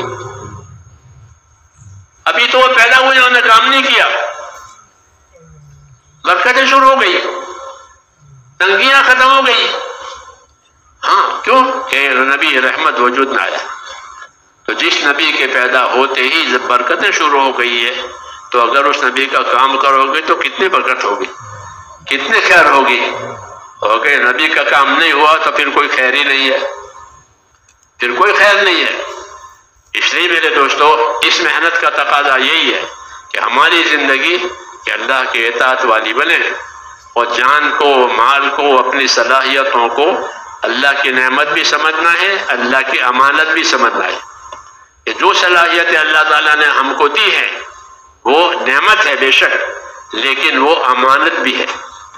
Speaker 3: ابھی تو وہ پیدا ہوئے انہوں نے کام نہیں کیا، برکتیں شروع ہو گئی، تنگیاں ختم ہو گئی. ہاں کیوں کہ نبی رحمت وجود میں آیا. تو جس نبی کے پیدا ہوتے ہی جب برکتیں شروع ہو گئی ہے تو اگر اس نبی کا کام کرو گے تو کتنی برکت ہوگی، کتنی خیر ہوگی. اور اگر نبی کا کام نہیں ہوا تو پھر کوئی خیر ہی نہیں ہے، پھر کوئی خیر نہیں ہے. اس لیے میرے دوستو اس محنت کا تقاضا یہی ہے کہ ہماری زندگی کہ اللہ کی اطاعت والی بنے اور جان کو، مال کو، اپنی صلاحیتوں کو اللہ کی نعمت بھی سمجھنا ہے، اللہ کی امانت بھی سمجھنا ہے. کہ جو صلاحیتیں اللہ تعالیٰ نے ہم کو دی ہے وہ نعمت ہے بے شک، لیکن وہ امانت بھی ہے.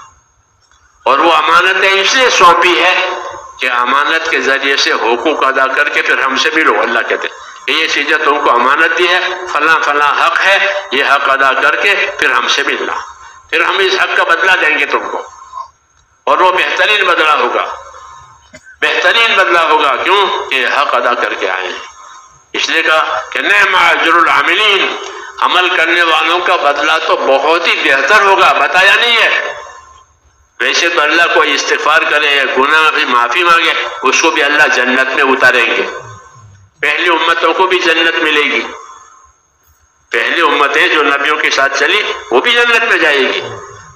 Speaker 3: اور وہ امانتیں اس لیے سونپی ہے کہ امانت کے ذریعے سے حقوق ادا کر کے پھر ہم سے بھی لو. اللہ کہتے ہیں کہ یہ چیزیں تم کو امانت دی ہے، فلاں فلاں حق ہے، یہ حق ادا کر کے پھر ہم سے ملنا، پھر ہم اس حق کا بدلہ دیں گے تم کو. اور وہ بہترین بدلہ ہوگا، بہترین بدلہ ہوگا. کیوں کہ حق ادا کر کے آئے ہیں. اس لیے کہا کہ نعم اجر العاملین، عمل کرنے والوں کا بدلہ تو بہت ہی بہتر ہوگا. بتایا نہیں ہے. ویسے تو اللہ کوئی استغفار کرے، گناہ کی معافی مانگے، اس کو بھی اللہ جنت میں اتاریں گے. پہلی امتوں کو بھی جنت ملے گی، پہلی امتیں جو نبیوں کے ساتھ چلی وہ بھی جنت میں جائے گی.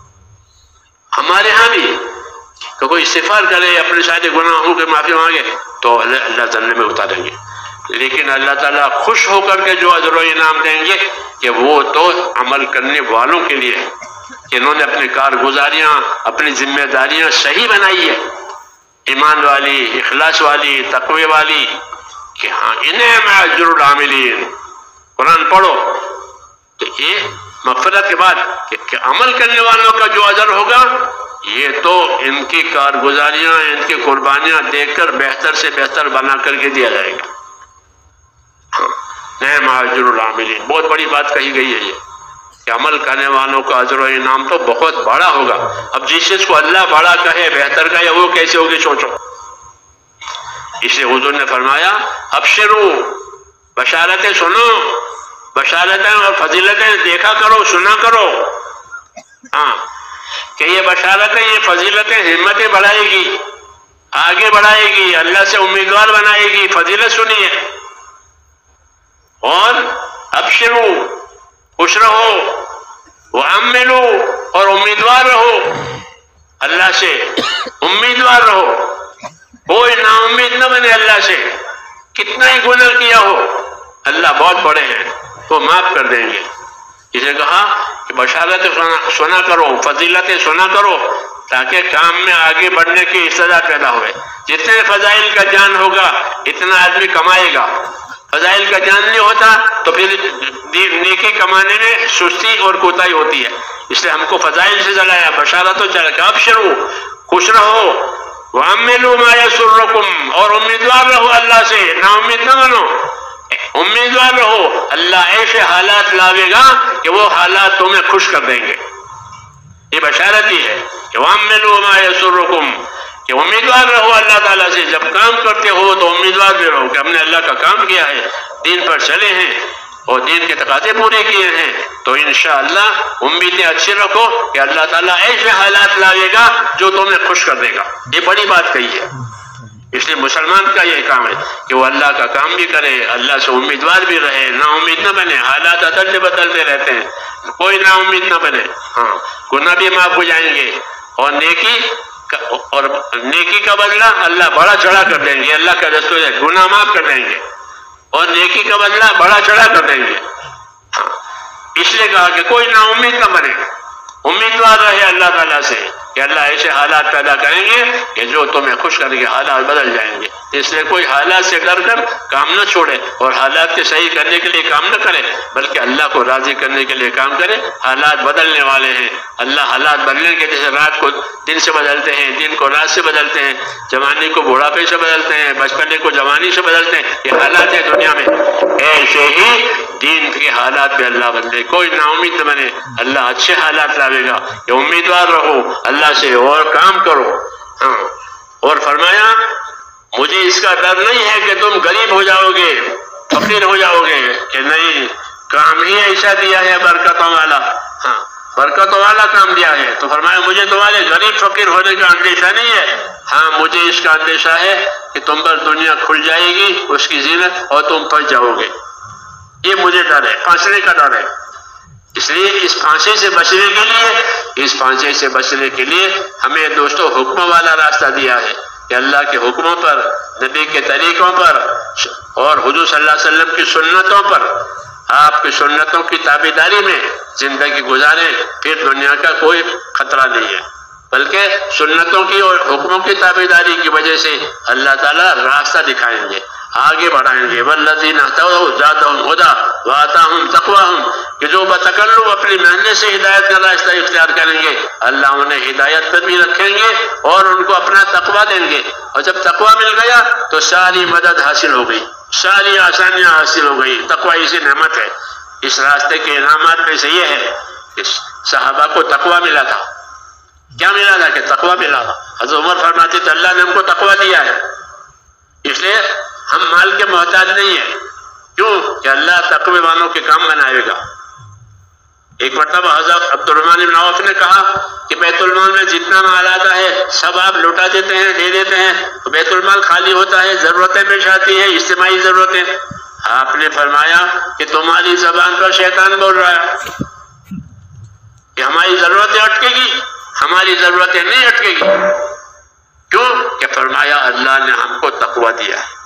Speaker 3: ہمارے ہاں بھی کہ کوئی استغفار کرے، اپنے سارے گناہوں کی معافی مانگے تو اللہ جنت میں اتاریں گے. لیکن اللہ تعالیٰ خوش ہو کر کے جو اجر و انعام دیں گے کہ وہ تو عمل کرنے والوں کے لیے ہے کہ انہوں نے اپنی کارگزاریاں، اپنی ذمہ داریاں صحیح بنائی ہے، ایمان والی، اخلاص والی، تقوی والی. کہ ہاں انعم اجر العاملین. قرآن پڑھو تو یہ مغفرت کے بعد کہ عمل کرنے والوں کا جو اجر ہوگا یہ تو ان کی کارگزاریاں، ان کی قربانیاں دیکھ کر بہتر سے بہتر بنا کر کے دیا جائے گا. نعم اجر العاملین، بہت بڑی بات کہی گئی ہے یہ کہ عمل کرنے والوں کا اجر و انعام تو بہت بڑا ہوگا. اب جس چیز کو اللہ بڑا کہے، بہتر کہے، وہ کیسے ہوگی سوچو. اس لیے حضور نے فرمایا ابشروا، بشارتیں سنو، بشارتیں اور فضیلتیں دیکھا کرو، سنا کرو. ہاں کہ یہ بشارتیں، یہ فضیلتیں ہمتیں بڑھائے گی، آگے بڑھائے گی، اللہ سے امیدوار بنائے گی. فضیلت سنیے اور ابشروا، خوش رہو، وَأَمِّلُوا اور امیدوار رہو اللہ سے، امیدوار رہو، کوئی نا امید نہ بنے اللہ سے. کتنا ہی گناہ کیا ہو اللہ بہت بڑے ہیں، وہ معاف کر دیں گے. اسے کہا کہ بشارت سنا کرو، فضیلتیں سنا کرو تاکہ کام میں آگے بڑھنے کی استعداد پیدا ہوئے. جتنے فضائل کا جان ہوگا اتنا آدمی کمائے گا. فضائل کا جان نہیں ہوتا تو پھر نیکی کمانے میں سستی اور کوتاہی ہوتی ہے. اس لیے ہم کو فضائل سے جلایا، بشارتوں چل کہ ابشروا، خوش رہو. وَعَمِّلُوا مَا يَسُرُّكُمْ اور امیدوار رہو اللہ سے، نا امید نہ بنو، امیدوار رہو. اللہ ایسے حالات لاوے گا کہ وہ حالات تمہیں خوش کر دیں گے. یہ بشارت ہی ہے کہ وَعَمِّلُوا مَا يَسُرُّكُمْ کہ امیدوار رہو اللہ تعالیٰ سے. جب کام کرتے ہو تو امیدوار بھی رہو کہ ہم نے اللہ کا کام کیا ہے، دین پر چلے ہیں اور دین کے تقاضے پورے کیے ہیں، تو انشاءاللہ امیدیں اچھی رکھو کہ اللہ تعالیٰ ایسے حالات لاوے گا جو تمہیں خوش کر دے گا. یہ بڑی بات کہی ہے. اس لیے مسلمان کا یہ کام ہے کہ وہ اللہ کا کام بھی کرے، اللہ سے امیدوار بھی رہے، نا امید نہ بنے. حالات بدلتے بدلتے رہتے ہیں، کوئی نا امید نہ بنے. ہاں، گناہ بھی معاف ہو جائیں گے اور نیکی کا بدلہ اللہ بڑا چڑھا کر دیں گے. اللہ کا دستور ہے گناہ معاف کر دیں گے اور نیکی کا بدلہ بڑا چڑھا کر دیں گے. ہاں، اس لیے کہا کہ کوئی نا امید نہ بنے، امیدوار رہے اللہ تعالیٰ سے کہ اللہ ایسے حالات پیدا کریں گے کہ جو تمہیں خوش کریں گے، حالات بدل جائیں گے. اس لیے کوئی حالات سے ڈر کر کام نہ چھوڑے اور حالات کے صحیح کرنے کے لیے کام نہ کرے، بلکہ اللہ کو راضی کرنے کے لیے کام کرے. حالات بدلنے والے ہیں، اللہ حالات بدلنے کے، جیسے رات کو دن سے بدلتے ہیں، دن کو رات سے بدلتے ہیں، جوانی کو بوڑھاپے سے بدلتے ہیں، بچپنے کو جوانی سے بدلتے ہیں. یہ حالات ہے دنیا میں. ایسے ہی دین کے حالات بھی اللہ بدلے. کوئی نا امید نہ بنے، اللہ اچھے حالات لاوے گا. یہ امیدوار رہو اللہ سے اور کام کرو. ہاں، اور فرمایا مجھے اس کا ڈر نہیں ہے کہ تم غریب ہو جاؤ گے، فقیر ہو جاؤ گے، کہ نہیں، کام ہی ایسا دیا ہے برکتوں والا. ہاں، برکتوں والا کام دیا ہے. تو فرمایا مجھے تمہارے غریب فقیر ہونے کا اندیشہ نہیں ہے. ہاں، مجھے اس کا اندیشہ ہے کہ تم پر دنیا کھل جائے گی، اس کی زینت، اور تم پھنس جاؤ گے. یہ مجھے ڈر ہے، پھنسنے کا ڈر ہے. اس لیے اس پھانسی سے بچنے کے لیے ہمیں دوستوں حکموں والا راستہ دیا ہے کہ اللہ کے حکموں پر، نبی کے طریقوں پر اور حضور صلی اللہ علیہ وسلم کی سنتوں پر، آپ کی سنتوں کی تابعداری میں زندگی گزاریں. پھر دنیا کا کوئی خطرہ نہیں ہے، بلکہ سنتوں کی اور حکموں کی تابعداری کی وجہ سے اللہ تعالیٰ راستہ دکھائیں گے، آگے بڑھائیں گے. والذین اہتدوا زادہم ہدی وآتاہم تقواہم کہ جو بتکلف اپنی محنت سے ہدایت کا راستہ اختیار کریں گے، اللہ انہیں ہدایت پر بھی رکھیں گے اور ان کو اپنا تقویٰ دیں گے. اور جب تقویٰ مل گیا تو ساری مدد حاصل ہو گئی، ساری آسانیاں حاصل ہو گئی. تقویٰ اسی نعمت ہے. اس راستے کے انعامات میں سے یہ ہے کہ صحابہ کو تقویٰ ملا تھا. کیا ملا تھا؟ کہ تقویٰ ملا تھا. حضرت عمر فرماتے تھے اللہ نے ہم کو تقویٰ دیا ہے، اس لیے ہم مال کے محتاج نہیں ہیں. کیوں؟ کہ اللہ تقوی والوں کے کام بنائے گا. ایک مرتبہ حضرت عبد الرحمن بن عوف نے کہا کہ بیت المال میں جتنا مال آتا ہے سب آپ لوٹا دیتے ہیں، دے دیتے ہیں، تو بیت المال خالی ہوتا ہے، ضرورتیں پیش آتی ہیں، اجتماعی ضرورتیں. آپ نے فرمایا کہ تمہاری زبان پر شیطان بول رہا ہے کہ ہماری ضرورتیں اٹکے گی. ہماری ضرورتیں نہیں اٹکے گی. کیوں؟ کہ فرمایا اللہ نے ہم کو تقویٰ دیا ہے.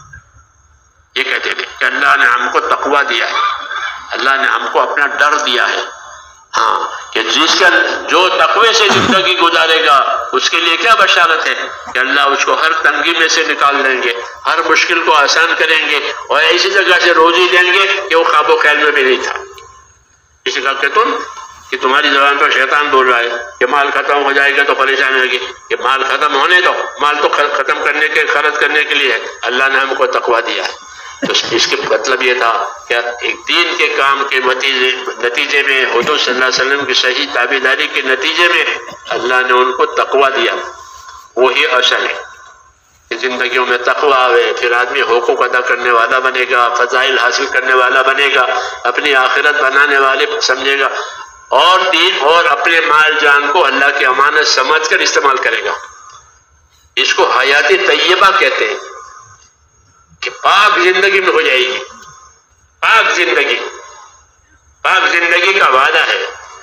Speaker 3: یہ کہتے تھے کہ اللہ نے ہم کو تقویٰ دیا ہے، اللہ نے ہم کو اپنا ڈر دیا ہے. ہاں، کہ جو تقوی سے زندگی گزارے گا اس کے لیے کیا بشارت ہے کہ اللہ اس کو ہر تنگی میں سے نکال دیں گے، ہر مشکل کو آسان کریں گے اور ایسی جگہ سے روزی دیں گے کہ وہ خواب و خیال میں بھی نہیں تھا. اسی کا کہ تمہاری زبان پر شیطان بول رہا ہے کہ مال ختم ہو جائے گا تو پریشان ہوگی، کہ مال ختم ہونے دو، مال تو ختم کرنے کے، خرچ کرنے کے لیے ہے. اللہ نے ہم کو تقویٰ دیا ہے. تو اس کے مطلب یہ تھا کہ ایک دین کے کام کے نتیجے میں، حضور صلی اللہ علیہ وسلم کی صحیح تابعداری کے نتیجے میں اللہ نے ان کو تقویٰ دیا. وہی اصل ہے کہ زندگیوں میں تقویٰ آئے، پھر آدمی حقوق ادا کرنے والا بنے گا، فضائل حاصل کرنے والا بنے گا، اپنی آخرت بنانے والے سمجھے گا، اور دین اور اپنے مال جان کو اللہ کی امانت سمجھ کر استعمال کرے گا. اس کو حیات طیبہ کہتے ہیں کہ پاک زندگی میں ہو جائے گی. پاک زندگی کا وعدہ ہے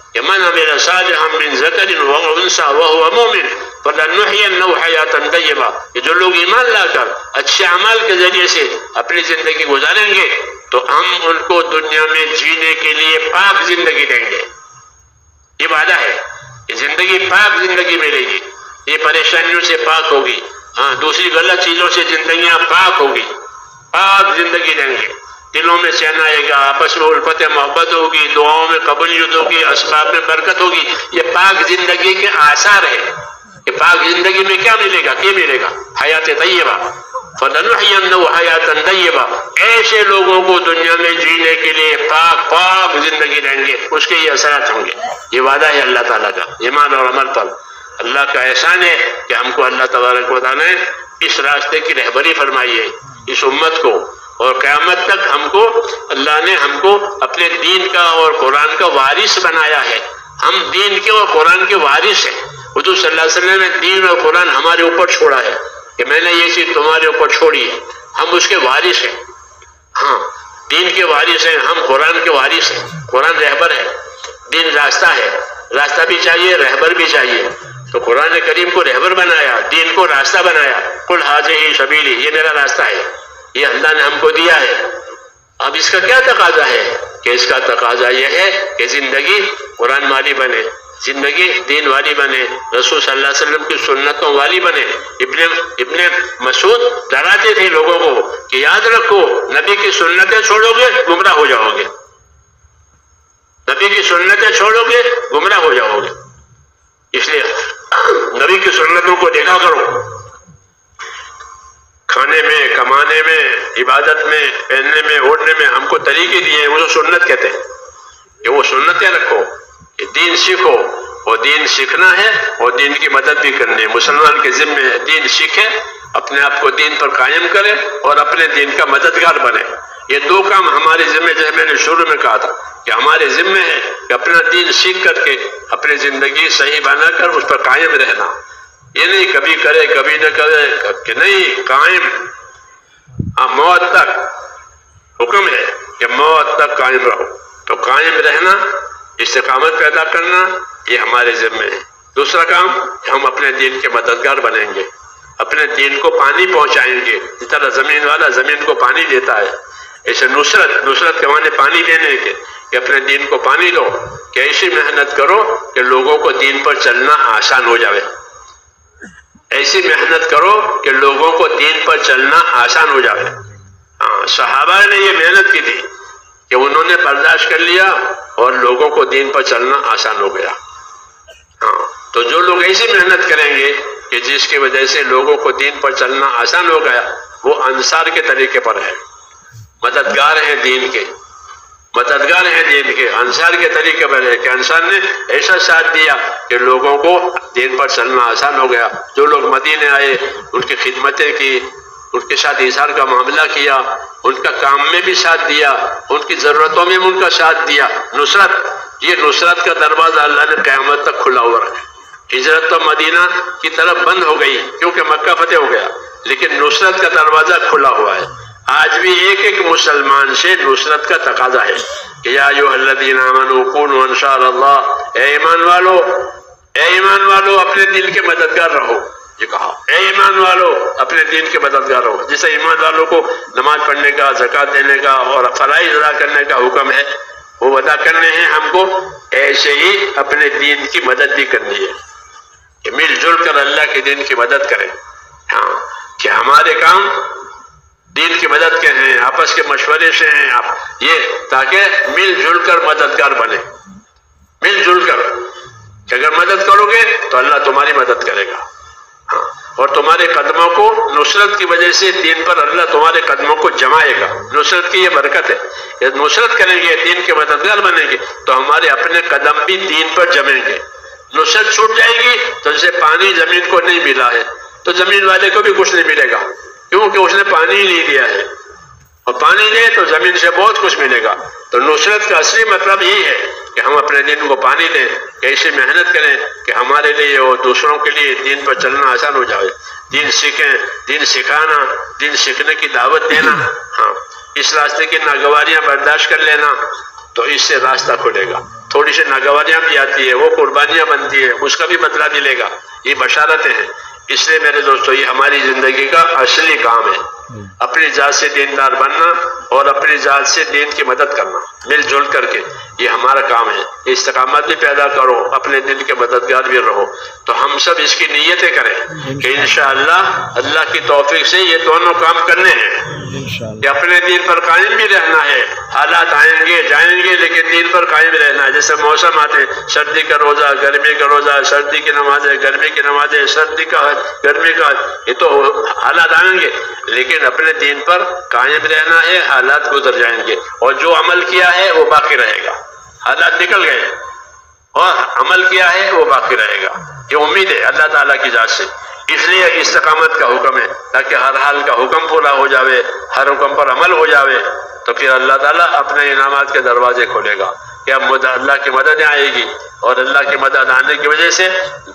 Speaker 3: کہ من عمل صالحا من ذکر و انثى وهو مؤمن فلنحيينه حیاتا طیبہ، کہ جو لوگ ایمان لا کر اچھے اعمال کے ذریعے سے اپنی زندگی گزاریں گے تو ہم ان کو دنیا میں جینے کے لیے پاک زندگی دیں گے. یہ وعدہ ہے کہ زندگی پاک زندگی ملے گی، یہ پریشانیوں سے پاک ہوگی، ہاں دوسری غلط چیزوں سے زندگیاں پاک ہوگی، پاک زندگی دیں گے. دلوں میں چین آئے گا، آپس میں الفت محبت ہوگی، دعاؤں میں قبولیت ہوگی، اسباب میں برکت ہوگی. یہ پاک زندگی کے آثار ہے کہ پاک زندگی میں کیا ملے گا؟ کیا ملے گا؟ حیات طیبہ. فَلَنُحْيِيَنَّهُ حَيَاتًا طَيِّبَةً، ایسے لوگوں کو دنیا میں جینے کے لیے پاک زندگی دیں گے، اس کے یہ اثرات ہوں گے. یہ وعدہ ہے اللہ تعالیٰ کا ایمان اور عمل پر. اللہ کا احسان ہے کہ ہم کو اللہ تبارک و تعالیٰ نے اس راستے کی رہبری فرمائی ہے اس امت کو، اور قیامت تک ہم کو اللہ نے ہم کو اپنے دین کا اور قرآن کا وارث بنایا ہے. ہم دین کے اور قرآن کے وارث ہیں. حضور صلی اللہ علیہ وسلم نے دین اور قرآن ہمارے اوپر چھوڑا ہے کہ میں نے یہ چیز تمہارے اوپر چھوڑی ہے، ہم اس کے وارث ہیں. ہاں دین کے وارث ہیں ہم، قرآن کے وارث ہیں. قرآن رہبر ہے، دین راستہ ہے، راستہ بھی چاہیے رہبر بھی چاہیے. تو قرآن کریم کو رہبر بنایا، دین کو راستہ بنایا. قل ھذہ سبیلی، یہ میرا راستہ ہے، یہ اللہ نے ہم کو دیا ہے. اب اس کا کیا تقاضا ہے؟ کہ اس کا تقاضا یہ ہے کہ زندگی قرآن والی بنے، زندگی دین والی بنے، رسول صلی اللہ علیہ وسلم کی سنتوں والی بنے. ابن مسعود ڈراتے تھے لوگوں کو کہ یاد رکھو نبی کی سنتیں چھوڑو گے گمراہ ہو جاؤ گے، نبی کی سنتیں چھوڑو گے گمراہ ہو جاؤ گے. اس لیے نبی کی سنتوں کو دیکھا کرو. کھانے میں، کمانے میں، عبادت میں، پہننے میں، اوڑھنے میں ہم کو طریقے دیے ہیں، وہ سنت کہتے ہیں کہ وہ سنتیں رکھو، کہ دین سیکھو. اور دین سیکھنا ہے اور دین کی مدد بھی کرنی ہے. مسلمان کے ذمے ہے دین سیکھے، اپنے آپ کو دین پر قائم کرے اور اپنے دین کا مددگار بنے. یہ دو کام ہمارے ذمے، جیسے میں نے شروع میں کہا تھا کہ ہمارے ذمے ہے کہ اپنا دین سیکھ کر کے اپنی زندگی صحیح بنا کر اس پر قائم رہنا. یہ نہیں کبھی کرے کبھی نہ کرے، کہ نہیں قائم. موت تک حکم ہے کہ موت تک قائم رہو. تو قائم رہنا، استقامت پیدا کرنا، یہ ہمارے ذمے ہے. دوسرا کام کہ ہم اپنے دین کے مددگار بنیں گے، اپنے دین کو پانی پہنچائیں گے. جس طرح زمین والا زمین کو پانی دیتا ہے، ایسے نصرت کے معنی پانی دینے کے، کہ اپنے دین کو پانی دو، کہ ایسی محنت کرو کہ لوگوں کو دین پر چلنا آسان ہو جاوے. ایسی محنت کرو کہ لوگوں کو دین پر چلنا آسان ہو جائے. صحابہ نے یہ محنت کی تھی کہ انہوں نے برداشت کر لیا اور لوگوں کو دین پر چلنا آسان ہو گیا. تو جو لوگ ایسی محنت کریں گے کہ جس کی وجہ سے لوگوں کو دین پر چلنا آسان ہو گیا، وہ انصار کے طریقے پر ہے، مددگار ہیں دین کے، مددگار ہیں دین کے. انصار کے طریقے پر ہے کہ انصار نے ایسا ساتھ دیا کہ لوگوں کو دین پر چلنا آسان ہو گیا. جو لوگ مدینے آئے ان کی خدمتیں کی، ان کے ساتھ ایثار کا معاملہ کیا، ان کا کام میں بھی ساتھ دیا، ان کی ضرورتوں میں ان کا ساتھ دیا. یہ نصرت کا دروازہ اللہ نے قیامت تک کھلا ہوا رکھا. ہجرت تو مدینہ کی طرف بند ہو گئی کیونکہ مکہ فتح ہو گیا، لیکن نصرت کا دروازہ کھلا ہوا ہے. آج بھی ایک ایک مسلمان سے نصرت کا تقاضا ہے کہ یا ایھا الذین آمنوا کونوا انصار اللہ، اے ایمان والو اپنے دین کے مددگار رہو. یہ کہا اے ایمان والو اپنے دین کے مددگار رہو. جیسے ایمان والوں کو نماز پڑھنے کا، زکوٰۃ دینے کا اور فرائض ادا کرنے کا حکم ہے، وہ ادا کرنے ہیں ہم کو، ایسے ہی اپنے دین کی مدد بھی کرنی ہے کہ مل جل کر اللہ کے دین کی مدد کریں. ہاں کہ ہمارے کام دین کی مدد کے ہیں، آپس کے مشورے سے ہیں آپ، یہ تاکہ مل جل کر مددگار بنے. مل جل کر کہ اگر مدد کرو گے تو اللہ تمہاری مدد کرے گا. ہاں اور تمہارے قدموں کو نصرت کی وجہ سے دین پر اللہ تمہارے قدموں کو جمائے گا. نصرت کی یہ برکت ہے. جب نصرت کریں گے، دین کے مددگار بنیں گے تو ہمارے اپنے قدم بھی دین پر جمیں گے. نصرت چھوٹ جائے گی تو جیسے پانی زمین کو نہیں ملا ہے تو زمین والے کو بھی کچھ نہیں ملے گا، کیونکہ اس نے پانی ہی نہیں دیا ہے. اور پانی دے تو زمین سے بہت کچھ ملے گا. تو نصرت کا اصلی مطلب یہی ہے کہ ہم اپنے دین کو پانی دیں، کہ ایسی محنت کریں کہ ہمارے لیے اور دوسروں کے لیے دین پر چلنا آسان ہو جائے. دین سیکھیں، دین سکھانا، دین سیکھنے کی دعوت دینا. ہاں اس راستے کی ناگواریاں برداشت کر لینا، تو اس سے راستہ کھلے گا. تھوڑی سی ناگواریاں بھی آتی ہے، وہ قربانیاں بنتی ہے، اس کا بھی بدلہ ملے گا. یہ بشارتیں ہیں. اس لیے میرے دوستو یہ ہماری زندگی کا اصلی کام ہے، اپنی ذات سے دیندار بننا اور اپنی ذات سے دین کی مدد کرنا مل جل کر کے. یہ ہمارا کام ہے. استقامت بھی پیدا کرو، اپنے دل کے مددگار بھی رہو. تو ہم سب اس کی نیتیں کریں کہ انشاءاللہ اللہ کی توفیق سے یہ دونوں کام کرنے ہیں کہ اپنے دین پر قائم بھی رہنا ہے. حالات آئیں گے جائیں گے لیکن دین پر قائم رہنا ہے. جیسے موسم آتے، سردی کا روزہ، گرمی کا روزہ، سردی کی نمازیں، گرمی کی نمازیں، سردی کا حج، گرمی کا حج، یہ تو حالات آئیں گے لیکن اپنے دین پر قائم رہنا ہے. حالات گزر جائیں گے اور جو عمل کیا ہے وہ باقی رہے گا. حالات نکل گئے اور عمل کیا ہے وہ باقی رہے گا. یہ امید ہے اللہ تعالیٰ کی ذات سے. اس لیے استقامت کا حکم ہے تاکہ ہر حال کا حکم پورا ہو جاوے، ہر حکم پر عمل ہو جاوے. تو پھر اللہ تعالیٰ اپنے انعامات کے دروازے کھولے گا کہ اب اللہ کی مدد آئے گی اور اللہ کی مدد آنے کی وجہ سے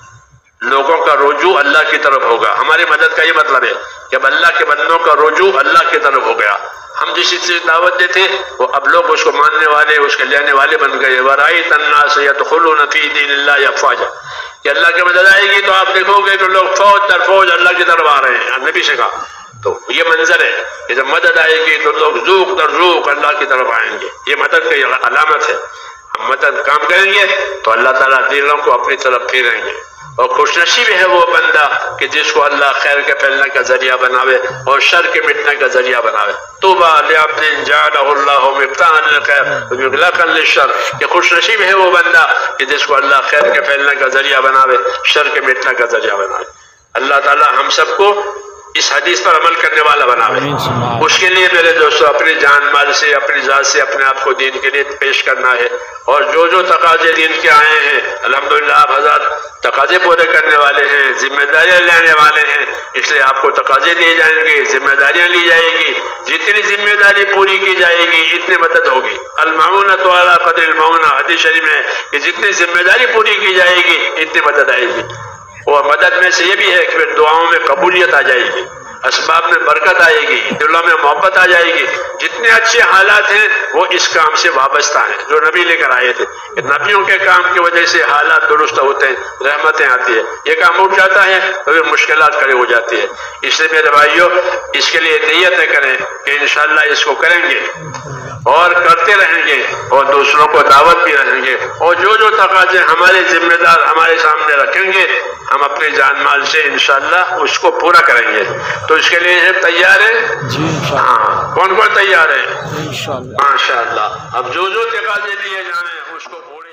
Speaker 3: لوگوں کا رجوع اللہ کی طرف ہوگا. ہماری مدد کا یہ مطلب ہے کہ اب اللہ کے بندوں کا رجوع اللہ کی طرف ہو گیا. ہم جس چیز سے دعوت دیتے وہ اب لوگ اس کو ماننے والے، اس کے لینے والے بن گئے. وَرَأَيْتَ النَّاسَ يَدْخُلُونَ فِي دِينِ اللَّهِ أَفْوَاجًا. کہ اللہ کی مدد آئے گی تو آپ دیکھو گے کہ لوگ فوج در فوج اللہ کی طرف آ رہے ہیں. نبی سے کہا تو یہ منظر ہے کہ جب مدد آئے گی تو لوگ ذوق در ذوق اللہ کی طرف آئیں گے. یہ مدد کی علامت ہے. ہم مدد کام کریں گے تو اللہ تعالیٰ دلوں کو اپنی طرف پھیریں گے. اور خوش نصیب ہے وہ بندہ کہ جس کو اللہ خیر کے پھیلنے کا ذریعہ بناوے اور شر کے مٹنے کا ذریعہ بناوے. طوبیٰ لعبد جعلہ اللہ مفتاحا للخیر ومغلاقا للشر. کہ خوش نصیب ہے وہ بندہ کہ جس کو اللہ خیر کے پھیلنے کا ذریعہ بناوے، شر کے مٹنے کا ذریعہ بناوے. اللہ تعالیٰ ہم سب کو اس حدیث پر عمل کرنے والا بناوے. اس کے لیے میرے دوستو اپنی جان مال سے، اپنی ذات سے اپنے آپ کو دین کے لیے پیش کرنا ہے. اور جو جو تقاضے دین کے آئے ہیں الحمدللہ آپ حضرات تقاضے پورے کرنے والے ہیں، ذمہ داریاں لینے والے ہیں. اس لیے آپ کو تقاضے دیے جائیں گے، ذمہ داریاں لی جائے گی. جتنی ذمہ داری پوری کی جائے گی اتنی مدد ہوگی. المعونۃ علی قدر المعونہ، حدیث شریف میں کہ جتنی ذمہ داری پوری کی جائے گی اتنی مدد آئے گی. اور مدد میں سے یہ بھی ہے کہ پھر دعاؤں میں قبولیت آ جائے گی، اسباب میں برکت آئے گی، دلوں میں محبت آ جائے گی. جتنے اچھے حالات ہیں وہ اس کام سے وابستہ ہیں جو نبی لے کر آئے تھے. نبیوں کے کام کی وجہ سے حالات درست ہوتے ہیں، رحمتیں آتی ہیں. یہ کام اٹھ جاتا ہے تو پھر مشکلات کھڑی ہو جاتی ہے. اس لیے میرے بھائیوں اس کے لیے نیتیں کریں کہ انشاءاللہ اس کو کریں گے اور کرتے رہیں گے اور دوسروں کو دعوت بھی رہیں گے. اور جو جو تقاضے ہمارے ذمہ دار ہمارے سامنے رکھیں گے ہم اپنے جان مال سے انشاءاللہ اس کو پورا کریں گے. تو اس کے لیے تیار ہیں؟
Speaker 2: جی
Speaker 3: ہاں. کون کون تیار ہے؟
Speaker 2: انشاءاللہ.
Speaker 3: ماشاءاللہ. اب جو جو تقاضے دیے جانے اس کو